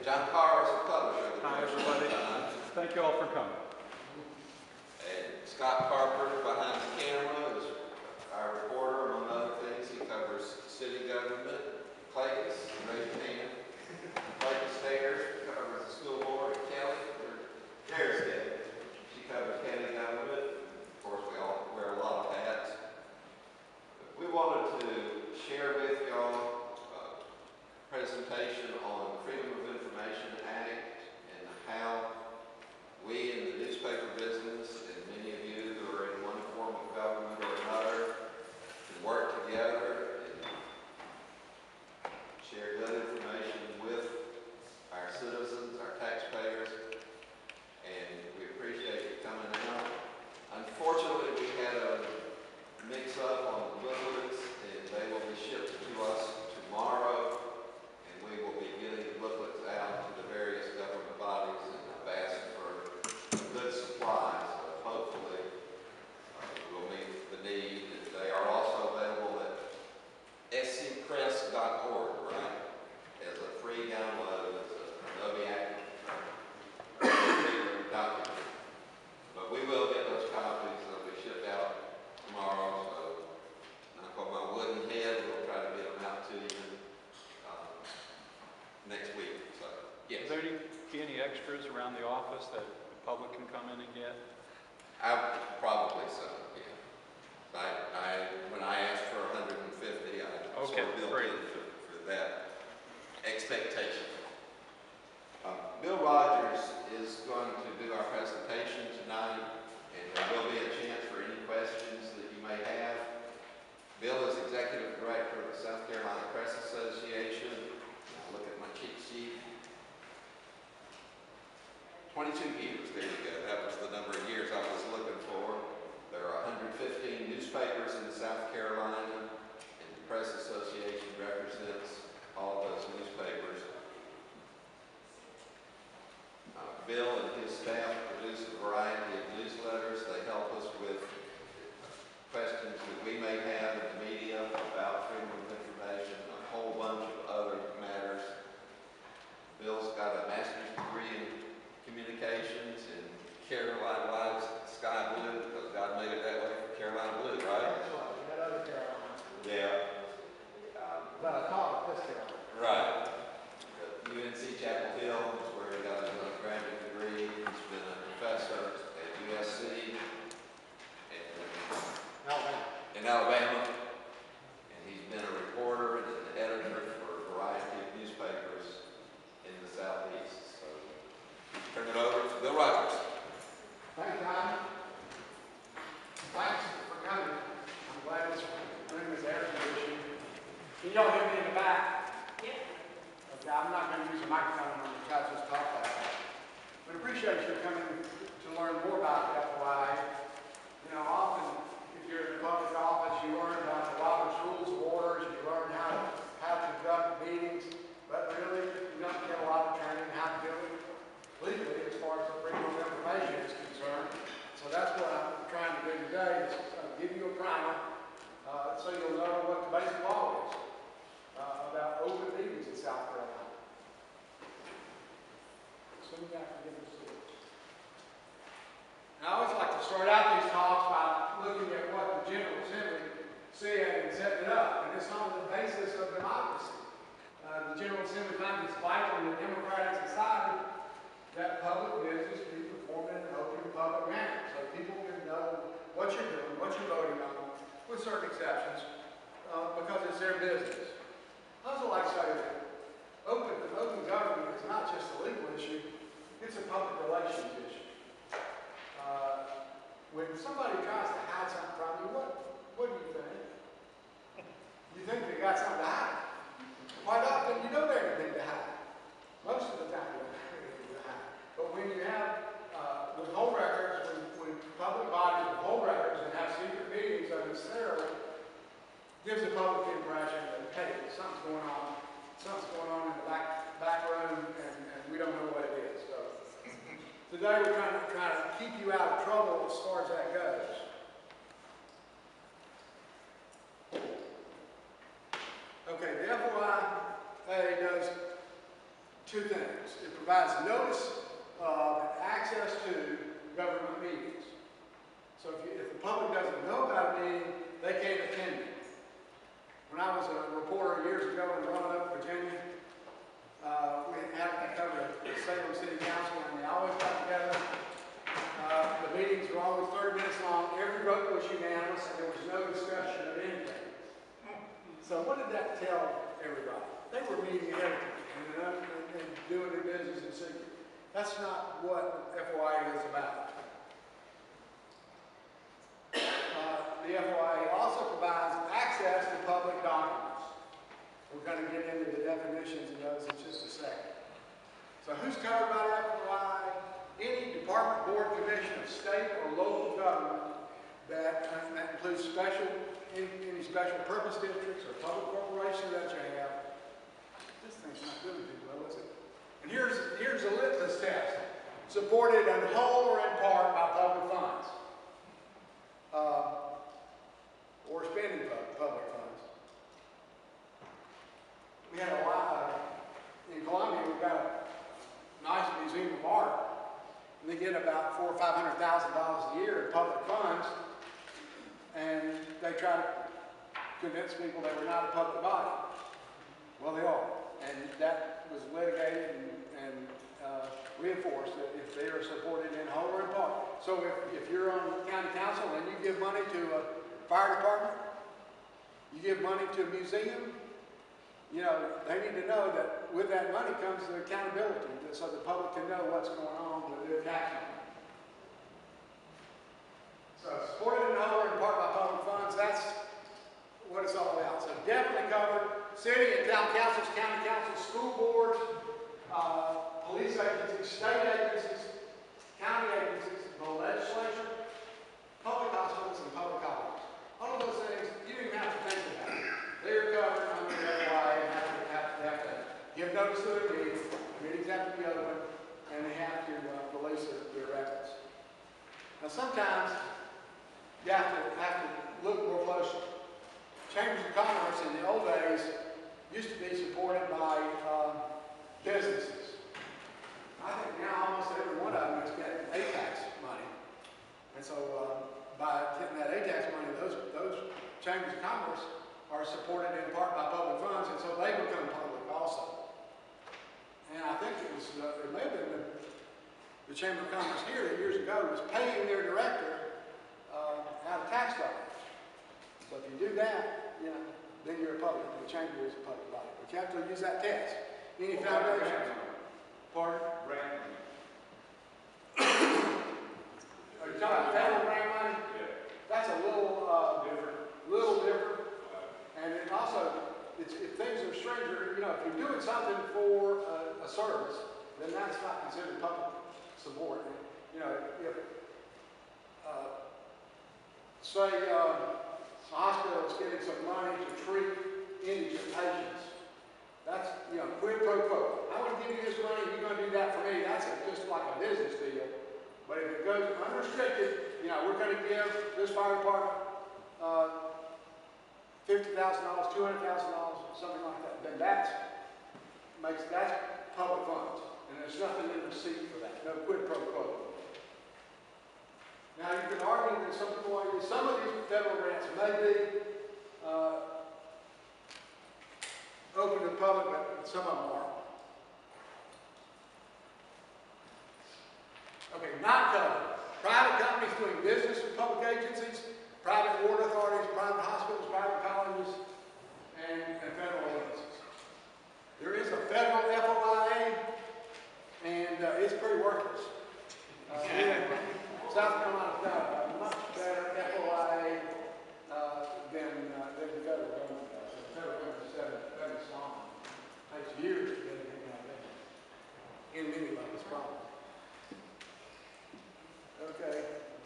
John Carr is the publisher of the Hi, Commercial everybody. Times. Thank you all for coming. And Scott Carper behind the camera is our reporter, among other things. He covers city government. Clayton, raise your hand. Clayton Stairs covers the school board. Kelly, there's Kelly. She covers county government. Of course, we all wear a lot of hats. We wanted to share with y'all a presentation on the Freedom of Information Act and how we in the newspaper business, and many of you who are in one form of government or another, can work together and share good information with our citizens, our taxpayers, and we appreciate you coming out. Unfortunately, we had a mix-up on the booklets, and they will be shipped to us tomorrow, and we will be getting the booklets out to the various government bodies and have asked for good supplies. So hopefully we'll meet the need. They are also available at scpress.org, right? As a free download, as an Adobe Active document. But we will get those copies. They'll be shipped out tomorrow. So knock on my wooden head, we'll try to get them out to you next week. So yes. Is there any extras around the office that the public can come in and get? Probably so, yeah. When I asked for 150, I sort of built great. in for that expectation. Bill Rogers is going to do our presentation tonight, and there will be a chance for any questions that you may have. Bill is Executive Director of the South Carolina Press Association. Now look at my cheat sheet. 22 years, there you go. That was the number of years I was looking for. There are 115 newspapers in South Carolina, and the Press Association represents all those newspapers. Bill and his staff produce a variety of newsletters. They help us with questions that we may have in the media about freedom of information, a whole bunch of other matters. Bill's got a master's degree in communications in Carolina, why is sky blue? Because God made it that way for Carolina blue, right? That other Carolina. Yeah. But I call it this Carolina. Right. UNC Chapel Hill is where he got his undergraduate degree. He's been a professor at USC in Alabama. And he's been a reporter and an editor for a variety of newspapers in the Southeast. So turn it over to Bill Rogers. Thank you, Tom. Thanks for coming. I'm glad this room is air conditioned. Can y'all hear me in the back? Yeah. Okay, I'm not going to use a microphone on the I just talked about it. But appreciate you coming to learn more about the FOI. You know, often if you're in the public office, you learn about the Robert's Rules of Orders, you learn how to conduct meetings, but really you don't get a lot of training how to do it legally as far as the freedom of information is concerned. So that's what I'm trying to do today, is give you a primer so you'll know what the basic law is about open meetings in South Carolina. So we have to get this to it. And I always like to start out these talks by looking at what the General Assembly said and set it up. And it's on the basis of democracy. The General Assembly finds it's vital in a democratic society that public business be performed in an open public manner, so people can know what you're doing, what you're voting on, with certain exceptions, because it's their business. I also like to say that open government is not just a legal issue, it's a public relations issue. When somebody tries to hide something from you, what do you think? You think they got something to hide. Quite often, you don't have anything to hide. Most of the time, you don't have anything to hide. But when you have withhold records, when public bodies withhold records and have secret meetings unnecessarily, gives the public the impression that, hey, something's going on in the back room, and we don't know what it is. So today we're trying to keep you out of trouble as far as that goes. Okay, the FOIA does two things. It provides notice of and access to government meetings. So if the public doesn't know about a meeting, they can't attend it. When I was a reporter years ago in Roanoke, Virginia, we had to cover the Salem City Council, and they always got together. The meetings were always 30 minutes long. Every vote was unanimous, and there was no discussion of anything. So what did that tell everybody? They were meeting ahead of time and doing their business in secret. That's not what FOIA is about. The FOIA also provides access to public documents. We're going to get into the definitions of those in just a second. So who's covered by the FOIA? Any department, board, commission of state or local government that includes any special purpose districts or public corporation that you have. This thing's not doing too well, is it? And here's a litmus test. Supported in whole or in part by public funds. Or spending public funds. We had a lot in Columbia. We've got a nice museum of art, and they get about $400,000 or $500,000 a year in public funds, and they try to convince people that we're not a public body. Well, they are, and that was litigated and reinforced that if they are supported in whole or in part. So if you're on county council and you give money to a fire department, you give money to a museum, you know, they need to know that with that money comes the accountability, so the public can know what's going on with their tax money. So supported in whole or in part by public funds, that's what it's all about. So definitely covered city and town councils, county councils, school boards, police agencies, state agencies, county agencies, the legislature, public hospitals, and public colleges. All of those things, you don't even have to think about it. They are covered under the FOIA and have to give notice to their meetings. Meetings have to be open, and they have to release their records. Now, sometimes you have to look more closely. Chambers of Commerce in the old days used to be supported by businesses. I think now almost every one of them is getting ATAX money. And so by getting that ATAX money, those chambers of commerce are supported in part by public funds, and so they become public also. And I think it may have been the Chamber of Commerce here that years ago was paying their director out of tax dollars. So if you do that, you know, then you're a public. The chamber is a public body. But you have to use that test. Any foundation. Pardon? Grant. Are you talking about federal grant money? Yeah. That's a little different. And it also, if things are stranger, you know, if you're doing something for a service, then that's not considered public support. You know, if say a hospital is getting some money to treat indigent patients, that's, you know, quid pro quo. I want to give you this money, you're going to do that for me. That's just like a business deal. But if it goes unrestricted, you know, we're going to give this fire department $50,000, $200,000, something like that. Then that's public funds, and there's nothing in receipt for that. No quid pro quo. Now you can argue that some of these federal grants may be open to the public, but some of them aren't. Okay, not covered. Private companies doing business with public agencies, private water authorities, private hospitals, private colleges, and federal agencies. There is a federal FOIA, and it's pretty worthless. South Carolina's got a much better FOIA than the federal government does. The federal government said it's very strong. It takes years to get anything out of that. In many ways, probably. Okay.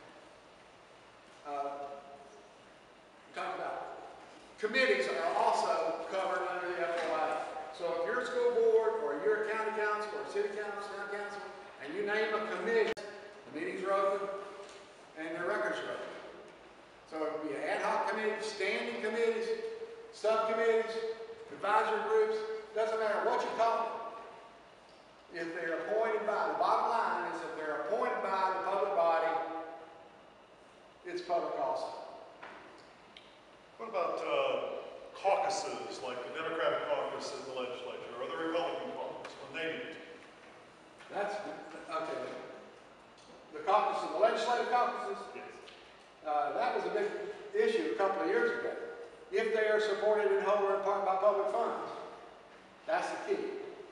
Talk about committees are also covered under the FOIA. So if you're a school board, or you're a county council, or a city council, town council, and you name a committee, the meetings are open, and their records are open. So it would be ad hoc committees, standing committees, subcommittees, advisory groups, doesn't matter what you call them. if they're appointed by, the bottom line is if they're appointed by the public body, it's public also. What about caucuses, like the Democratic caucus in the legislature, or the Republican caucus, when they meet? That's, okay. The caucus, the legislative caucuses, Yes. that was a big issue a couple of years ago. If they are supported in whole or in part by public funds, that's the key.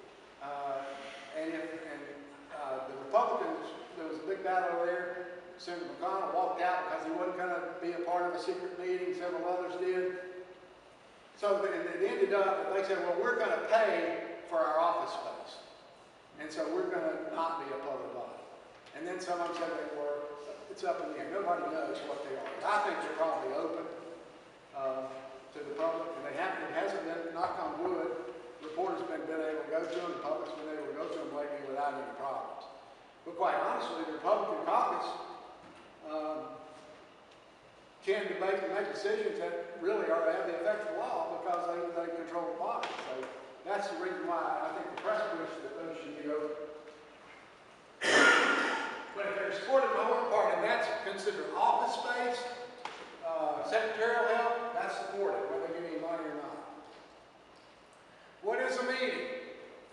The Republicans, there was a big battle over there. Senator McConnell walked out because he wasn't going to be a part of a secret meeting. Several others did. So it ended up, they said, well, we're going to pay for our office space. And so we're going to not be a public body. And then some of them said they were. It's up in the air. Nobody knows what they are. I think they're probably open to the public. And they haven't, it hasn't been, knock on wood, reporters have been able to go to them, the public's been able to go to them lately without any problems. But quite honestly, the Republican caucus can debate and make decisions that really have the effect of law because they control the body. So that's the reason why I think the press wish that those should be open. But if they're supported by one part, and that's considered office space, secretarial help, that's supported, whether they give any money or not. What is a meeting?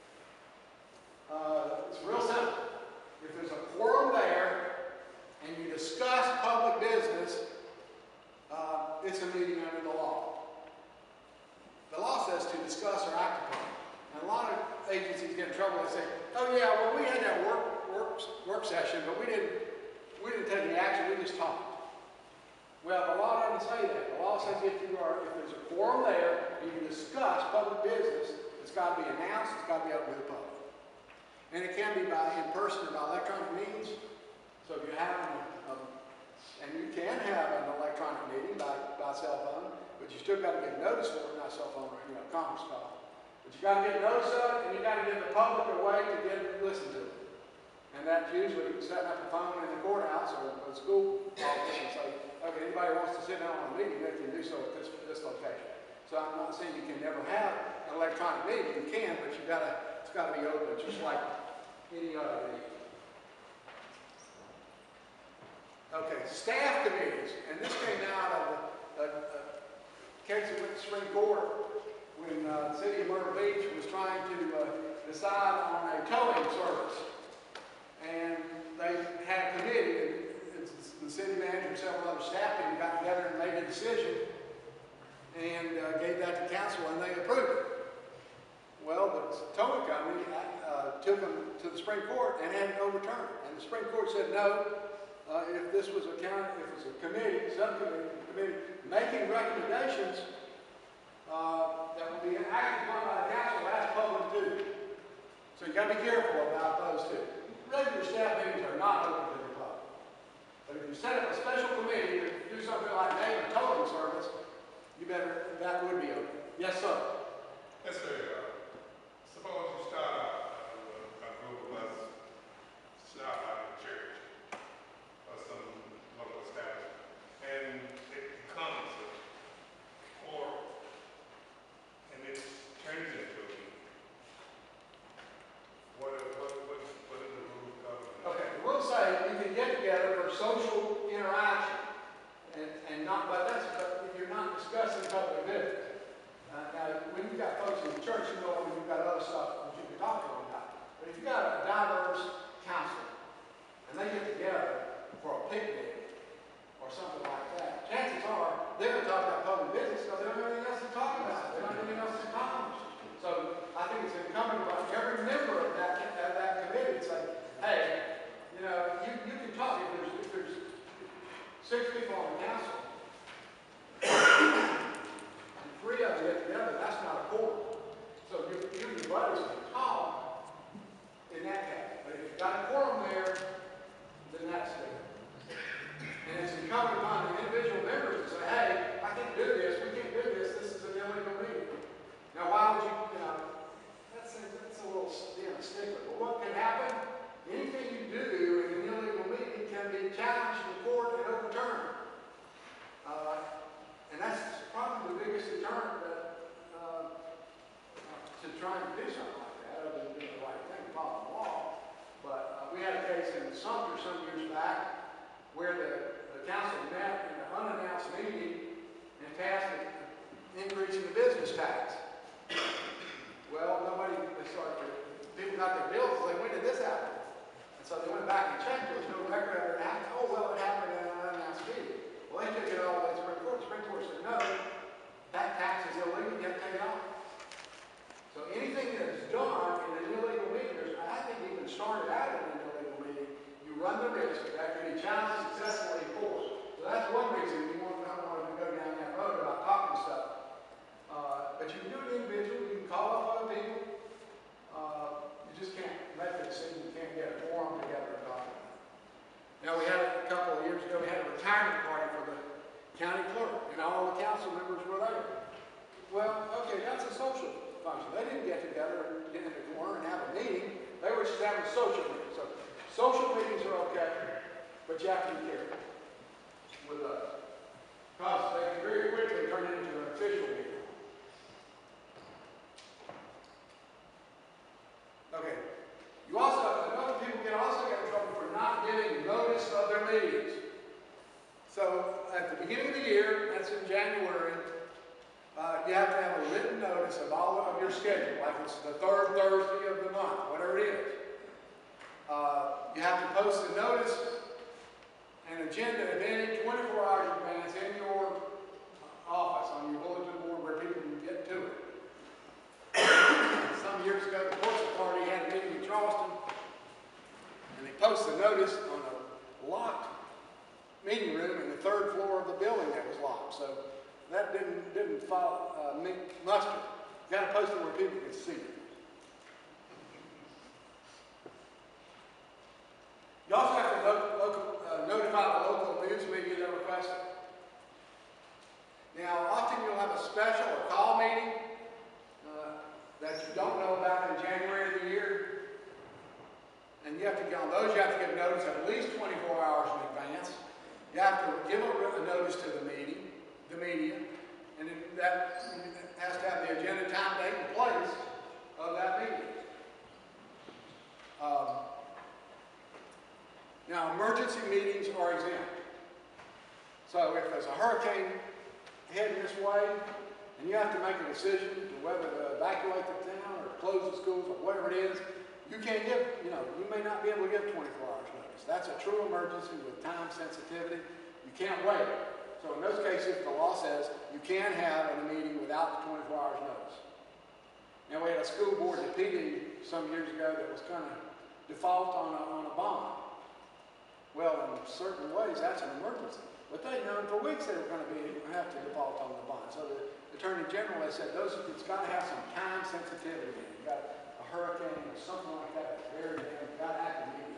It's real simple. If there's a quorum there and you discuss public business, it's a meeting under the law. The law says to discuss or act upon. And a lot of agencies get in trouble and say, oh yeah, well we had that work session, but we didn't take any action, we just talked. Well, the law doesn't say that. The law says if there's a quorum there, you can discuss public business, it's got to be announced, it's got to be open to the public. And it can be in person or by electronic means. So if you have, and you can have an electronic meeting by cell phone, but you still got to get notice for it, not cell phone, conference call. But you got to get notice of it, and you got to give the public a way to listen to it. And that's usually setting up a phone in the courthouse or a school office and say, okay, anybody wants to sit down on a meeting, they can do so at this location. So I'm not saying you can never have an electronic meeting. You can, but it's got to be open, just like any other meeting. Okay, staff committees, and this came out of a case that went to Supreme Court when the city of Myrtle Beach was trying to decide on a towing service. And they had a committee, and the city manager and several other staff people got together and made a decision and gave that to council, and they approved it. Well, the towing company took them to the Supreme Court and had it overturned. And the Supreme Court said no. If this was a committee, subcommittee, committee making recommendations that will be acted upon by the council, that's public too. So you got to be careful about those two. Regular staff meetings are not open to the public. But if you set up a special committee to do something like name a towing service, that would be open. Yes, sir. Yes, sir. Suppose you start out a group of us start out in church or some local establishment, and it becomes a forum, and it turns into a meeting. What is the rule governing? Okay, the rules say you can get together for social interaction, and not, but if you're not discussing public business. Now, when you've got folks in the church, you know when you've got other stuff that you can talk to them about. But if you've got a diverse council, and they get together for a picnic or something like that, chances are they're going to talk about public business because they don't have anything else to talk about. They don't have anything else to accomplish. So I think it's incumbent upon every member of that committee to say, hey, you can talk if there's 6 people on the council. And 3 of them get together, that's not a quorum. So you and your buddies can talk in that case. But if you've got a quorum there, then that's it. And it's incumbent upon the individual members to say, hey, I can't do this, we can't do this, this is an illegal meeting. Now why would you, that's a little stickler. But what can happen? Anything you do in an illegal meeting can be challenged in court and overturned. And that's probably the biggest deterrent to trying to do something like that, other than doing the right thing, follow the law. we had a case in Sumter some years back where the council met in an unannounced meeting and passed an increase in the business tax. Well, people got their bills, and they, when did this happen? And so they went back and checked, there was no record of it happening. Oh, well, it happened in an unannounced meeting. Well, they took it all the way to the Supreme Court. The Supreme Court said, no, that tax is illegal, you have to take it off. So anything that is done in an illegal meeting, I think even started out in an illegal meeting, you run the risk of that can be challenged, successfully enforced. So that's one reason you don't want to go down that road about talking stuff. But you can do it individually, you can call up other people. You just can't make a decision, you can't get a forum together and talk about it. Now we had a couple of years ago, we had a retirement party for the county clerk, and all the council members were there. Well, okay, that's a social function. They didn't get together and get in the corner and have a meeting. They were just having a social meeting. So social meetings are okay, but you have to be careful with those. Because they can very quickly turn into an official meeting. Okay. You also, other people can also get in trouble for not giving notice of their meetings. So at the beginning of the year, that's in January, you have to have a written notice of all of your schedule, like it's the third Thursday of the month, whatever it is. You have to post a notice and agenda of any 24 hours in advance in your office, on your bulletin board where people can get to it. Some years ago, the Portsmouth Party had a meeting in Charleston, and they posted a notice on a locked meeting room in the third floor of the building that was locked. So that didn't make muster. You got to post it where people can see it. You also have to notify the local news media that request it. Now, often you'll have a special or call meeting that you don't know about in January of the year. And you have to get on those, you have to give notice at least 24 hours in advance. You have to give a notice to the media, and that has to have the agenda, time, date, and place of that meeting. Now, emergency meetings are exempt. So if there's a hurricane heading this way, and you have to make a decision to whether to evacuate the town or close the schools or whatever it is, you can't give, you may not be able to give 24 hours notice. That's a true emergency with time sensitivity. You can't wait. So in those cases, the law says you can have a meeting without the 24 hours notice. Now we had a school board at PD some years ago that was going to default on a bond. Well, in certain ways, that's an emergency. But they'd known for weeks they were going to have to default on the bond. So the Attorney General has said it's got to have some time sensitivity. You've got a hurricane or something like that. It's very damn, you've got to act immediately.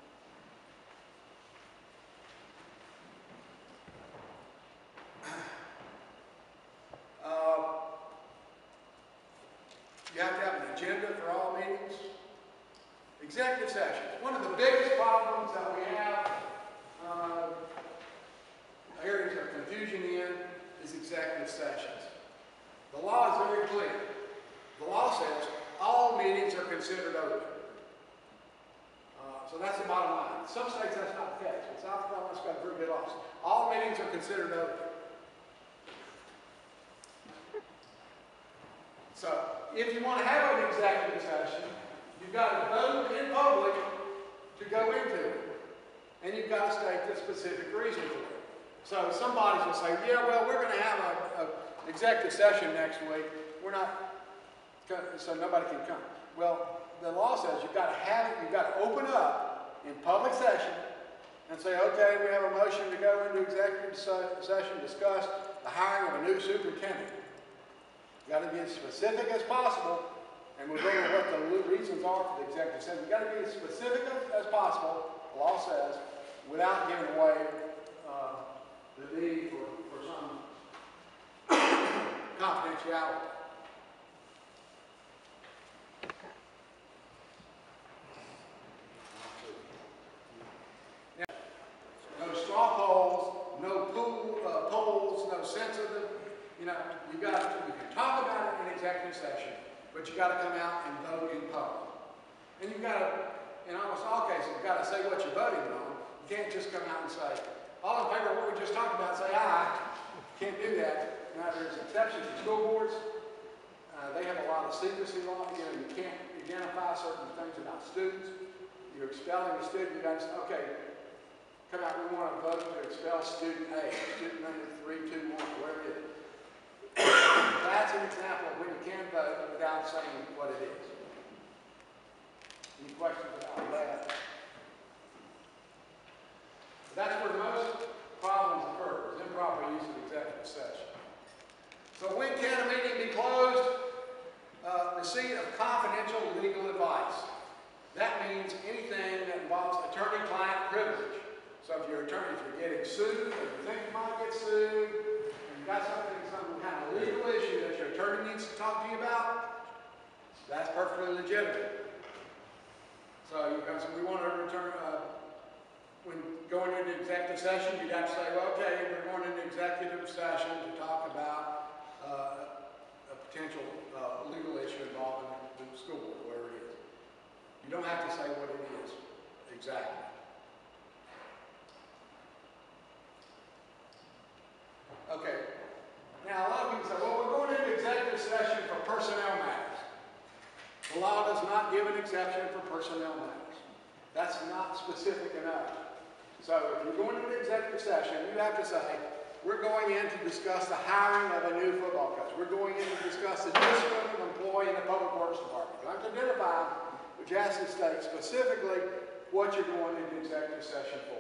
You have to have an agenda for all meetings. Executive sessions. One of the biggest problems that we have areas of confusion in is executive sessions. The law is very clear. The law says all meetings are considered open. So that's the bottom line. In some states that's not the case. In South Carolina's got very good laws. All meetings are considered open. So if you want to have an executive session, you've got to vote in public to go into it. And you've got to state the specific reason for it. So some bodies will say, yeah, well, we're going to have an executive session next week. We're not, so nobody can come. Well, the law says you've got to open up in public session and say, okay, we have a motion to go into executive session, discuss the hiring of a new superintendent. You've got to be as specific as possible, and we'll go over what the reasons are for the executive session. You've got to be as specific as possible, the law says, without giving away the need for some confidentiality. No straw polls, no polls, no sensitive. You can talk about it in executive session, but you got to come out and vote in public. And you've got to in almost all cases, you've got to say what you're voting on. You can't just come out and say, all in favor of what we just talked about, say aye. You can't do that. Now, there's exceptions for school boards. They have a lot of secrecy law. You know, you can't identify certain things about students. You're expelling a student, you got to say, okay, come out, we want to vote to expel student A, student number 321, whatever it is. That's an example of when you can vote without saying what it is. Any questions about that? That's where most problems occur, is improper use of executive session. So when can a meeting be closed? Receipt of confidential legal advice. That means anything that involves attorney-client privilege. So if you're getting sued, or you think you might get sued, and you've got some kind of legal issue that your attorney needs to talk to you about, that's perfectly legitimate. So we want to return, when going into executive session, you'd have to say, well, okay, we're going into executive session to talk about a potential legal issue involving the school board, whatever it is. You don't have to say what it is exactly. Okay. Now, a lot of people say, well, we're going into executive session for personnel matters. The law does not give an exception for personnel matters. That's not specific enough. So if you're going into executive session, you have to say, we're going in to discuss the hiring of a new football coach. We're going in to discuss the discipline of an employee in the public works department. You have to identify, but you have to state specifically what you're going into executive session for.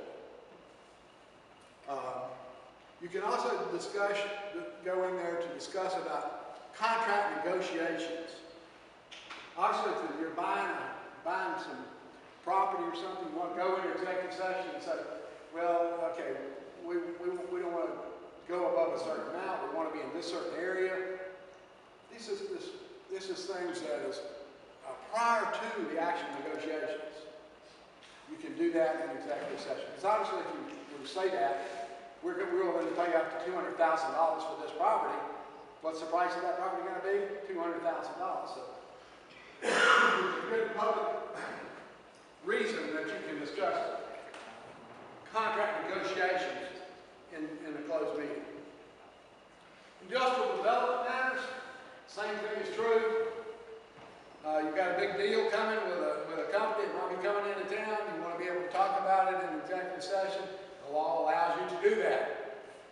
You can also go in there to discuss about contract negotiations. Obviously, if you're buying some property or something, you want to go into executive session and say, well, okay, we don't want to go above a certain amount. We want to be in this certain area. This is things that is prior to the actual negotiations. You can do that in executive session. Because obviously, if you were to say that, we're willing to pay up to $200,000 for this property. What's the price of that property going to be? $200,000. So there's a good public reason that you can discuss contract negotiations in a closed meeting. Industrial development matters, same thing is true. You've got a big deal coming with a company that might be coming into town. You want to be able to talk about it in executive session. The law allows you to do that.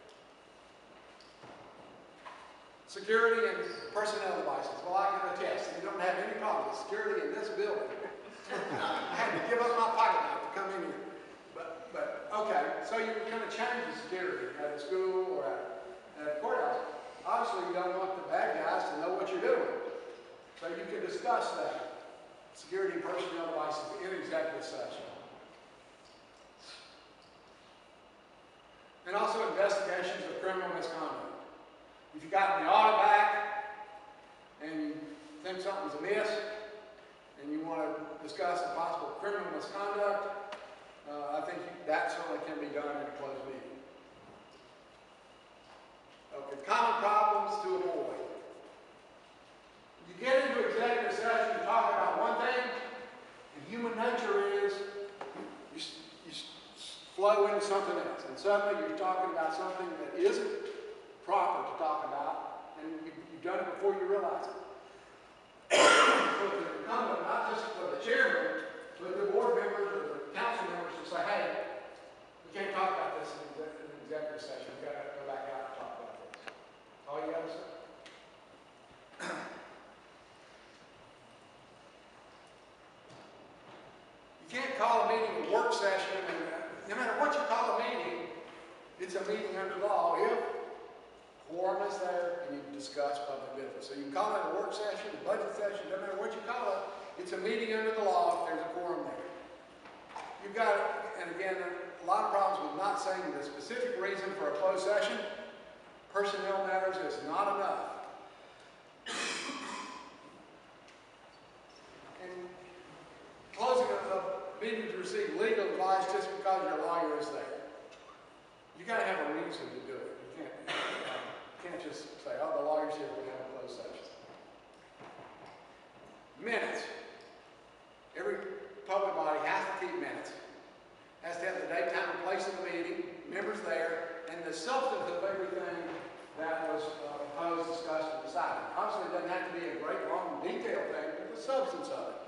Security and personnel devices. Well, I can attest that you don't have any problem with security in this building. I had to give up my pocket knife to come in here. But okay, so you're going to change the security at a school or at a courthouse. Obviously, you don't want the bad guys to know what you're doing. So you can discuss that. Security and personnel devices in executive session. And also investigations of criminal misconduct. If you got the audit back and you think something's amiss and you want to discuss a possible criminal misconduct, I think that certainly can be done in a closed meeting. Okay, common problems to avoid. You get into executive session to talk about one thing, and human nature is you flow into something else. And suddenly you're talking about something that isn't proper to talk about, and you've done it before you realize it. So it's incumbent not just for the chairman, but the board members or the council members to say, hey, we can't talk about this in executive session. We've got to go back out and talk about this. All you got to say. You can't call a meeting a work session, and no matter what you call a meeting, it's a meeting under law if quorum is there and you discuss public business. So you can call it a work session, a budget session, no matter what you call it, it's a meeting under the law if there's a quorum there. You've got, and again, a lot of problems with not saying the specific reason for a closed session. Personnel matters is not enough. And closing a meeting to receive legal advice just because your lawyer is there. You got to have a reason to do it. You can't just say, oh, the lawyer's here, we have a closed session. Minutes. Every public body the substance of everything that was proposed, discussed, and decided. Obviously, it doesn't have to be a great, long, detailed thing, but the substance of it.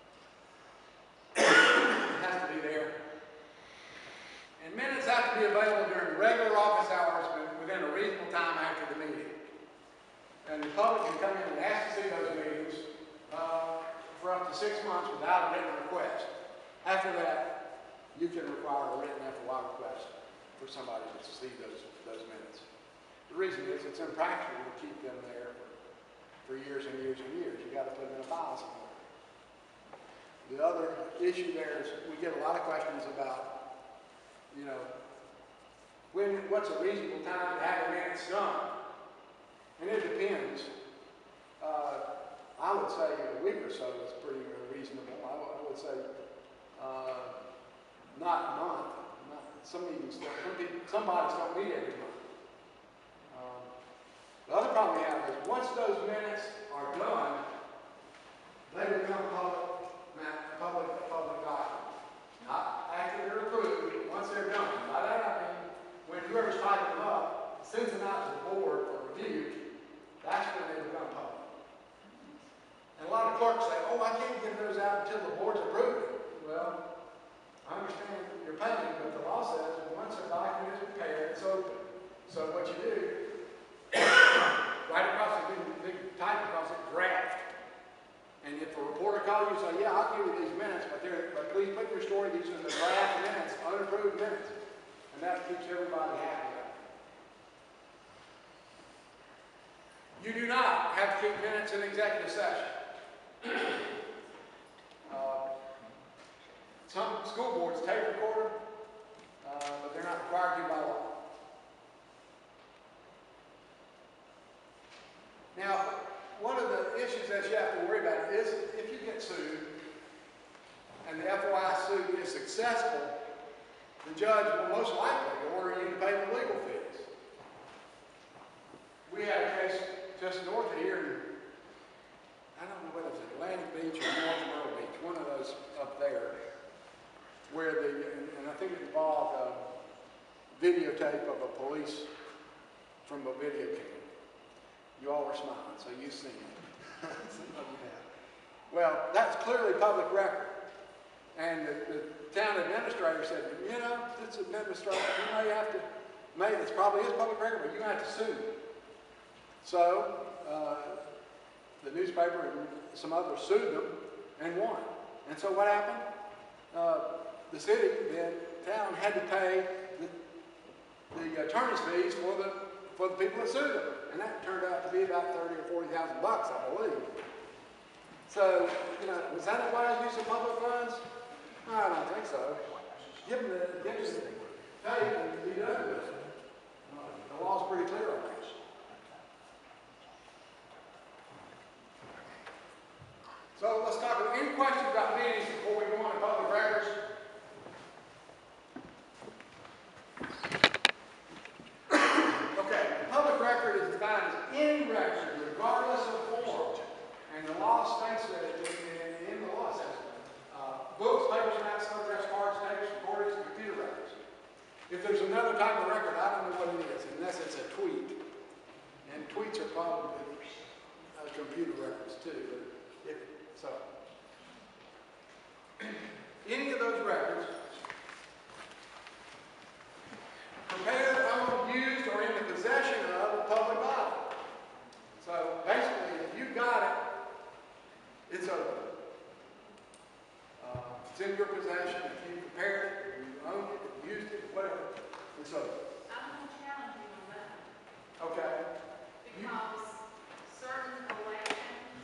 It has to be there. And minutes have to be available during the regular office hours within a reasonable time after the meeting. And the public can come in and ask to see those meetings for up to 6 months without a written request. After that, you can require a written FOI request for somebody to see those minutes. The reason is it's impractical to keep them there for years and years and years. You've got to put them in a file somewhere. The other issue there is we get a lot of questions about, you know, what's a reasonable time to have the minutes done? And it depends. I would say a week or so is pretty reasonable. I would say not a month. Some bodies don't meet every month. The other problem we have is once those minutes are done, they become public document. Not after they're approved, once they're done. By that I mean when whoever's typing them up sends them out to the board for review, that's when they become public. And a lot of clerks say, oh, I can't get those out until the board's approved it. Well, I understand your pain, but the law says once a document is prepared, it's open. So what you do, right across the big type across it, draft. And if a reporter calls you and says, yeah, I'll give you these minutes, but please put your story, these are the draft minutes, unapproved minutes. And that keeps everybody happy. You do not have to keep minutes in executive session. Some school boards tape record them, but they're not required to by law. Now, one of the issues that you have to worry about is if you get sued and the FOI suit is successful, the judge will most likely order you to pay the legal fees. We had a case just north of here in, I don't know whether it's Atlantic Beach or North Myrtle Beach, one of those up there, where and I think it involved a videotape of a police from a video cam. You all were smiling, so you've seen it. Some of you have. Well, that's clearly public record. And the town administrator said, you know, this administrator, you may have to, it's probably his public record, but you're going to have to sue. So, the newspaper and some others sued them and won. And so what happened? The city, the town, had to pay the attorney's fees for the people that sued them. And that turned out to be about $30,000 or $40,000, I believe. So, you know, was that a wise use of public funds? I don't think so. Give them the tape and be done with it. The law's pretty clear on that. So let's talk about any questions about meetings before we go on to public records. Okay, public record is defined as any record, regardless of form. And the law states that in the law says books, papers, maps, photographs, cards, tapes, recordings, and computer records. If there's another type of record, I don't know what it is, unless it's a tweet. And tweets are probably computer records too. So, any of those records, prepared, owned, used, or in the possession of a public body. So, basically, if you've got it, it's open. It's in your possession. If you prepared it, you owned it, used it, whatever, it's open. I'm going to challenge you on that. Okay. Because certain election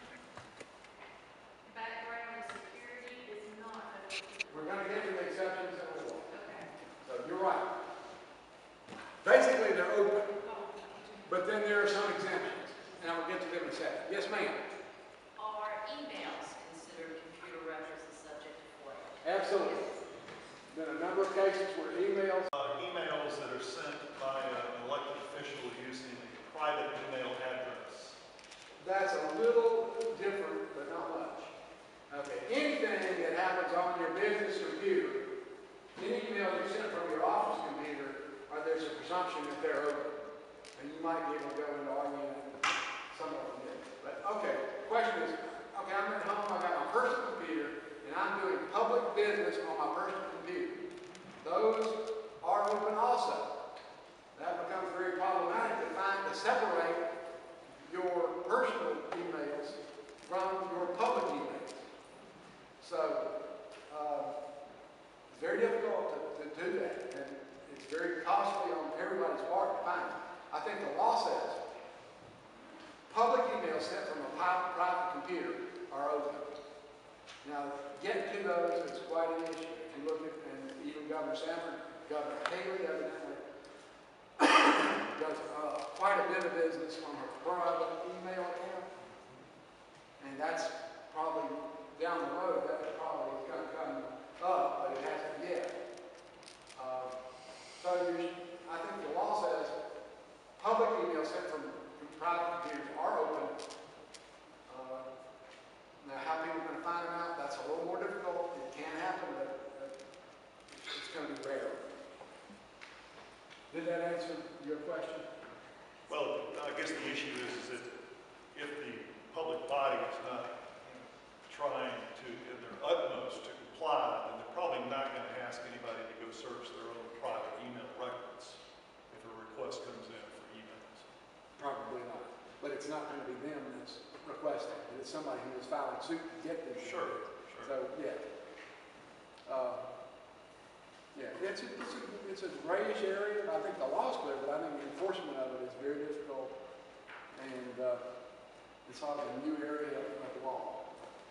background security is not open. We're going to get to the exceptions that we want. Okay. So you're right. Basically, they're open, but then there are some exemptions, and I will get to them in a second. Yes, ma'am. Are emails considered computer records and subject to FOIA? Absolutely. Been a number of cases where emails. Emails that are sent by an elected official using a private email address. That's a little different, but not much. Okay, anything that happens on your business computer, any email you send from your office computer, there's a presumption that if they're open. And you might be able to go into arguing some of them did. But, okay, question is, okay, I'm at home, I got my personal computer, and I'm doing public business on my personal computer. Those are open also. That becomes very problematic to separate your personal emails from your public emails. So, it's very difficult to do that, and it's very costly on everybody's part to find it. I think the law says public emails sent from a private computer are open. Now, getting to those is quite an issue. If you look at, and even Governor Sanford, Governor Haley evidently does quite a bit of business on her private email account. And that's probably down the road, that's probably going to come up, but it hasn't yet. I think the law says public emails sent from private computers are open. Now, how people are going to find them out, that's a little more difficult. It can happen, but it's going to be rare. Did that answer your question? Well, I guess the issue is that if the public body is not trying to, in their utmost, to comply, then they're probably not going to ask anybody to go search their own private email records if a request comes in for emails. Probably not. But it's not going to be them that's requesting. It's somebody who is filing suit to get them. Sure. So, yeah. It's a grayish area. I think the law is clear, but I think the enforcement of it is very difficult. And it's sort of a new area of the law.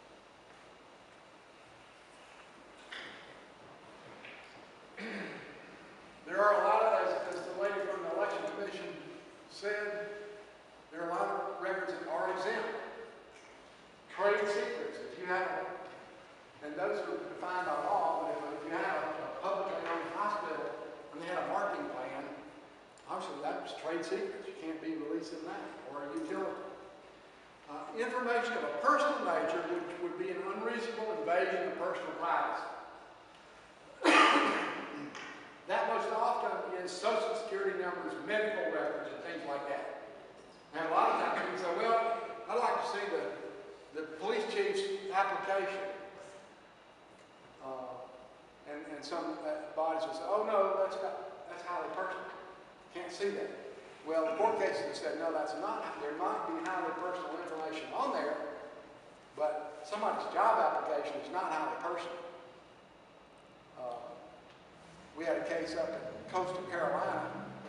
There are a lot of, as the lady from the Election Commission said, there are a lot of records that are exempt. Trade secrets, if you have, and those are defined by law, but if you have a publicly owned hospital and they have a marketing plan, obviously that's trade secrets. You can't be releasing that, or a utility. Information of a personal nature would be an unreasonable invasion of personal privacy. That most often is Social Security numbers, medical records, and things like that. And a lot of times people say, well, I'd like to see the police chief's application. And some bodies will say, oh no, that's highly personal. Can't see that. Well, the court cases have said, no, that's not. There might be highly personal information on there, but somebody's job application is not highly personal. We had a case up in Coastal Carolina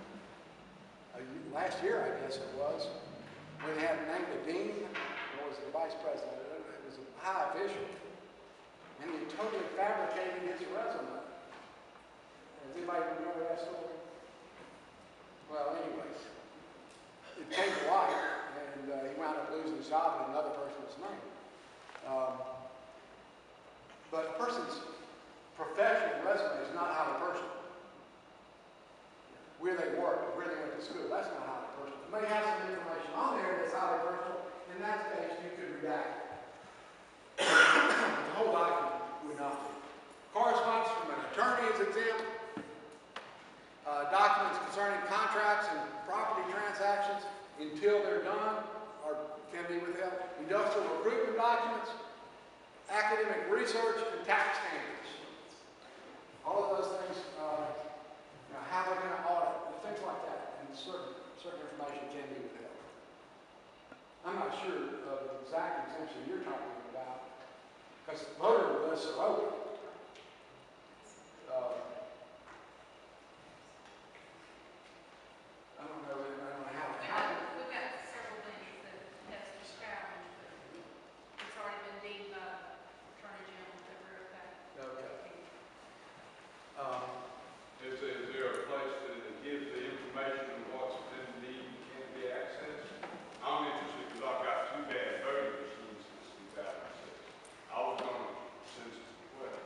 last year, I guess it was, where they had named a dean, or was it the vice president? It was a high official, and he totally fabricated his resume. Does anybody remember that story? Well, anyways, it came to light, and he wound up losing his job in another person's name. But a person's professional resume is not highly personal. Where they work, where they went to school, that's not highly personal. You may have some information on there that's highly personal. In that case, you could redact it. The whole document would not be. Correspondence from an attorney is exempt. Documents concerning contracts and property transactions until they're done can be withheld. Industrial recruitment documents, academic research, and tax standards. All of those things, how they're going to audit, things like that, and certain information can be withheld. I'm not sure of the exact exemption you're talking about, because voter lists are open. I don't know how. We've got several things that have some scrapping, but it's already been deemed by Attorney General that we're okay. Okay. Is there a place that it gives the information of what's been deemed can be accessed? I'm interested because I've got two bad voting machines since 2006. I was on it since, well,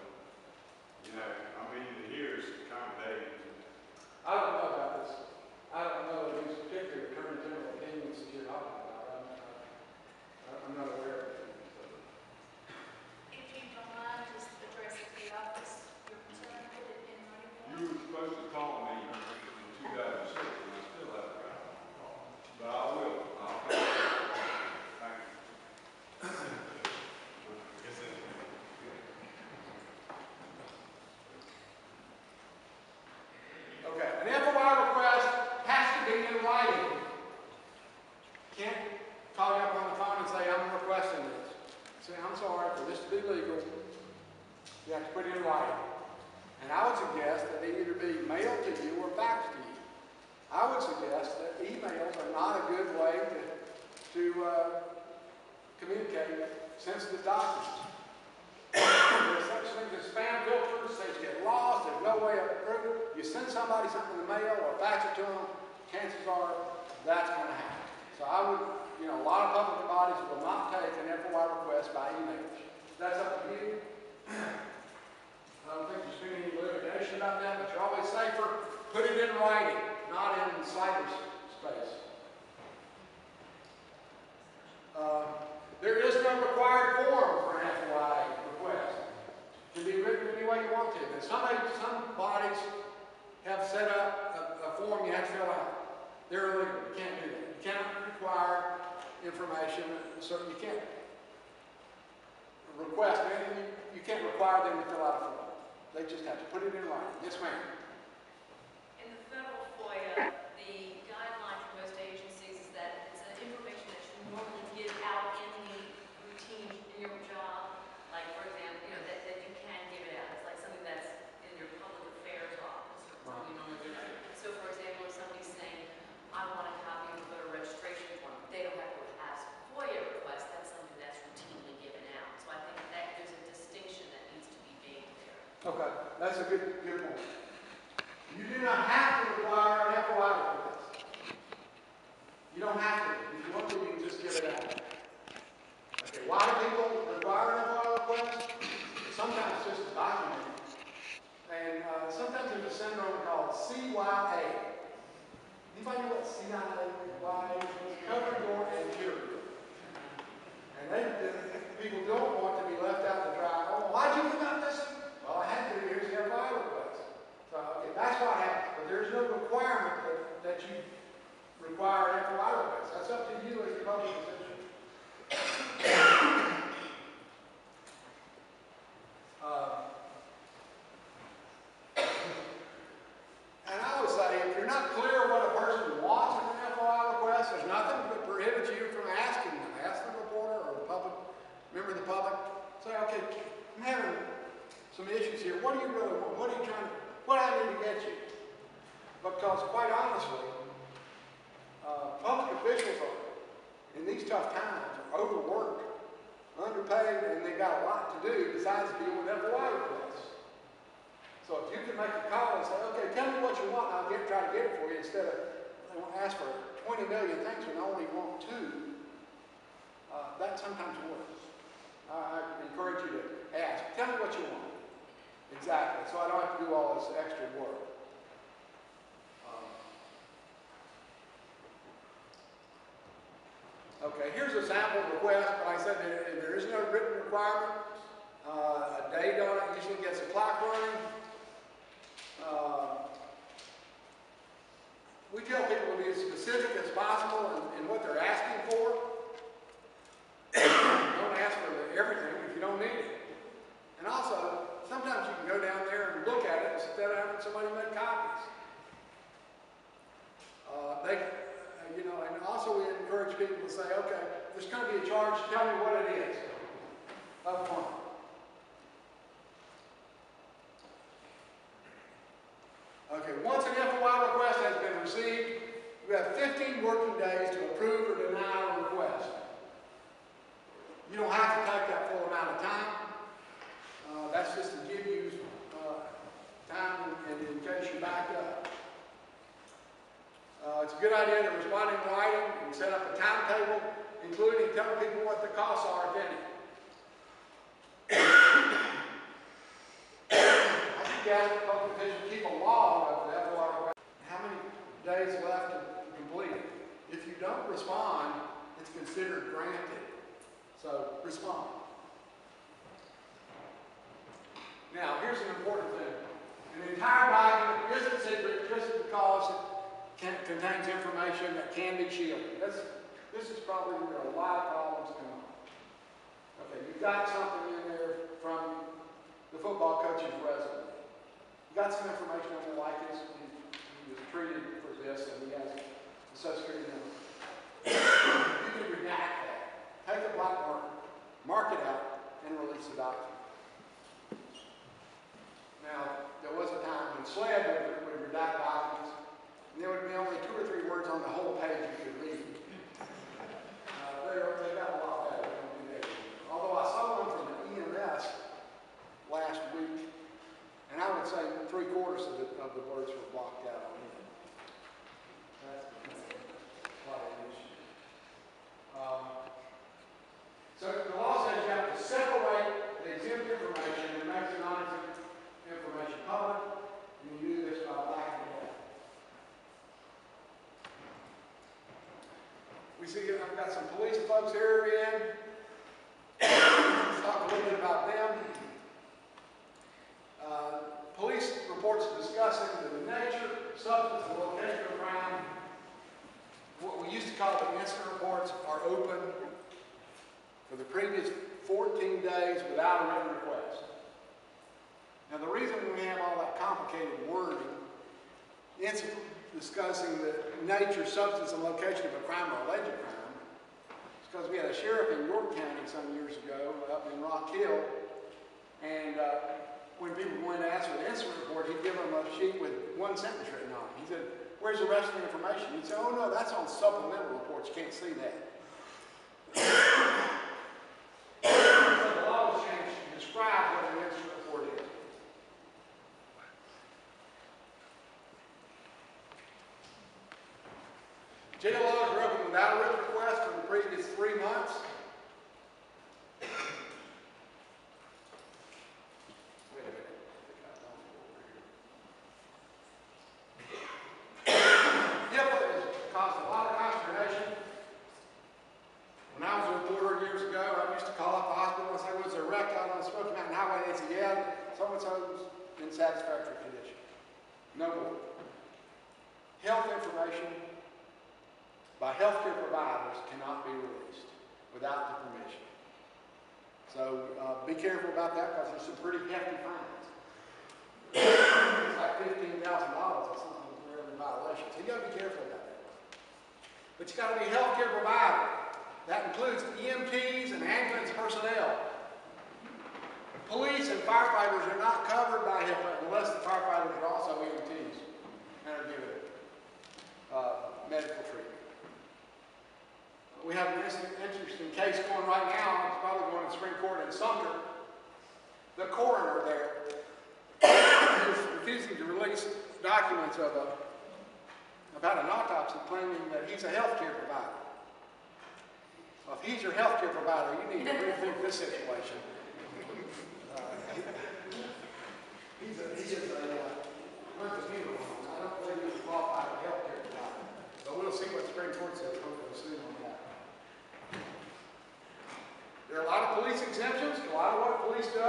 illegal, you have to put it in writing. And I would suggest that they either be mailed to you or faxed to you. I would suggest that emails are not a good way to communicate sensitive documents. There's such things as spam filters, things get lost, there's no way of proving it. You send somebody something in the mail or fax it to them, chances are that's going to happen. So I would, a lot of public bodies will not take an FOI request by email. That's up to you. I don't think there's been any litigation about that, but you're always safer. Put it in writing, not in cyberspace. There is no required form for an FOI request. It can be written any way you want to. And some bodies have set up a form you have to fill out. They're illegal. You can't do that. You cannot require information. So you can't request anything. You can't require them to fill out a form. They just have to put it in writing. Yes, ma'am. In the federal FOIA, the guideline for most agencies is that it's an information that you normally give out in the routine in your job. Like, for example, that you can give it out. It's like something that's in your public affairs office or something you normally do. So, for example, if somebody's saying, I want a copy of the voter registration form, they don't have to ask for FOIA request. That's something that's routinely given out. So I think that there's a distinction that needs to be made there. Okay, that's a good point. You do not have to require an FOI request. You don't have to. If you want to, you can just give it out. Okay, why do people require an FOI request? Sometimes it's just a document. And sometimes there's a syndrome called CYA. Anybody know what CYA is? Cover, door, and cure. And people don't want to be left out to dry. Oh, why'd you come out this? Well, I had to. Here's the FOI request. So, okay, that's what happens. But there's no requirement that you require an FOI request. That's up to you as the public official. And I would say, if you're not clear what a person wants in an FOI request, there's nothing that prohibits you from asking them. Ask the reporter or the public, member of the public. Say, okay, I'm having some issues here. What do you really want? What do I need to get you? Because quite honestly, public officials are, in these tough times, are overworked, underpaid, and they've got a lot to do besides deal with FOI requests. So if you can make a call and say, okay, tell me what you want, and I'll try to get it for you, instead of they want to ask for 20 million things when they only want 2, that sometimes works. I encourage you to ask, tell me what you want. Exactly, so I don't have to do all this extra work. Okay, here's a sample request. Like I said, there is no written requirement. A date on it usually gets a clock running. We tell people to be as specific as possible in what they're asking for. Don't ask for everything if you don't need it. And also, sometimes you can go down there and look at it instead of having somebody make copies. And also we encourage people to say, okay, there's going to be a charge, tell me what it is up front. Okay, once an FOI request has been received, we have 15 working days to approve or deny a request. You don't have to take that full amount of time. That's just to give you time and in case you back up. It's a good idea to respond in writing and set up a timetable, including telling people what the costs are, if any. I suggest that public officials keep a log of the FOI request. How many days left to complete it? If you don't respond, it's considered granted. So respond. Now, here's an important thing. An entire document isn't secret just because it contains information that can be shielded. This is probably where a lot of problems come up. Okay, you've got something in there from the football coach's resume. You got some information on him, like he was treated for this, and he has a social security number. You can redact that. Take a black marker, mark it out, and release it. adopted. Now, there was a time when SLED would redact documents, and there would be only 2 or 3 words on the whole page you could read. They got a lot better. They don't do that anymore. Although I saw one from the EMS last week, and I would say 3/4 of the words were blocked out on it. That's quite an issue. So the law says you have to separate the exempt information and make the non-exempt information public, and you do this by blacking it out. We see I've got some police folks here again. Let's talk a little bit about them. Police reports discussing the nature, substance, and location of crime. What we used to call the incident reports are open for the previous 14 days without a written request. Now the reason we have all that complicated wording, incident discussing the nature, substance, and location of a crime or alleged crime, is because we had a sheriff in York County some years ago up in Rock Hill, and when people went to ask for the incident report, he'd give them a sheet with 1 sentence written on it. He said, "Where's the rest of the information?" He'd say, "Oh no, that's on supplemental reports, you can't see that." So the law was changed to describe what an incident report is. Jail laws are open without a written request for the previous 3 months. Wait a minute. HIPAA has caused a lot of consternation. When I was a reporter years ago, I used to call up the hospital and say, "Was there a wreck out on the Smoky Mountain Highway?" They said, "Yeah, so-and-so's in satisfactory condition." No more. Health information by healthcare providers cannot be released without the permission. So be careful about that, because there's some pretty hefty fines. It's like $15,000 or something for every violation. So you got to be careful about that. But you got to be a healthcare provider. That includes EMTs and ambulance personnel. Police and firefighters are not covered by HIPAA unless the firefighters are also EMTs and are given medical treatment. We have an interesting case going right now. It's probably going to the Supreme Court in Sumter. The coroner there is refusing to release documents about an autopsy, claiming that he's a healthcare provider. Well, if he's your healthcare provider, you need to rethink this situation. He is a mental funeral home. I don't believe he's a qualified healthcare provider. But we'll see what the Supreme Court says hopefully soon on that. There are a lot of police exemptions. A lot of what police do,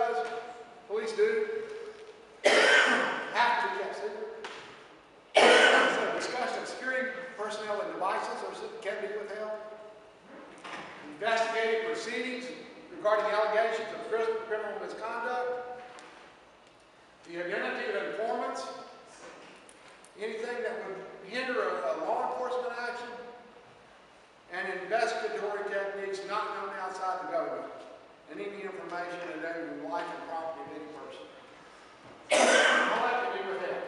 have to be kept secret. So discussion of security personnel and devices can be withheld. Investigative proceedings regarding allegations of criminal misconduct. The identity of informants. Anything that would hinder a law enforcement action. And investigatory techniques not known outside the government. And any information endangering the life and property of any person. All that can be withheld.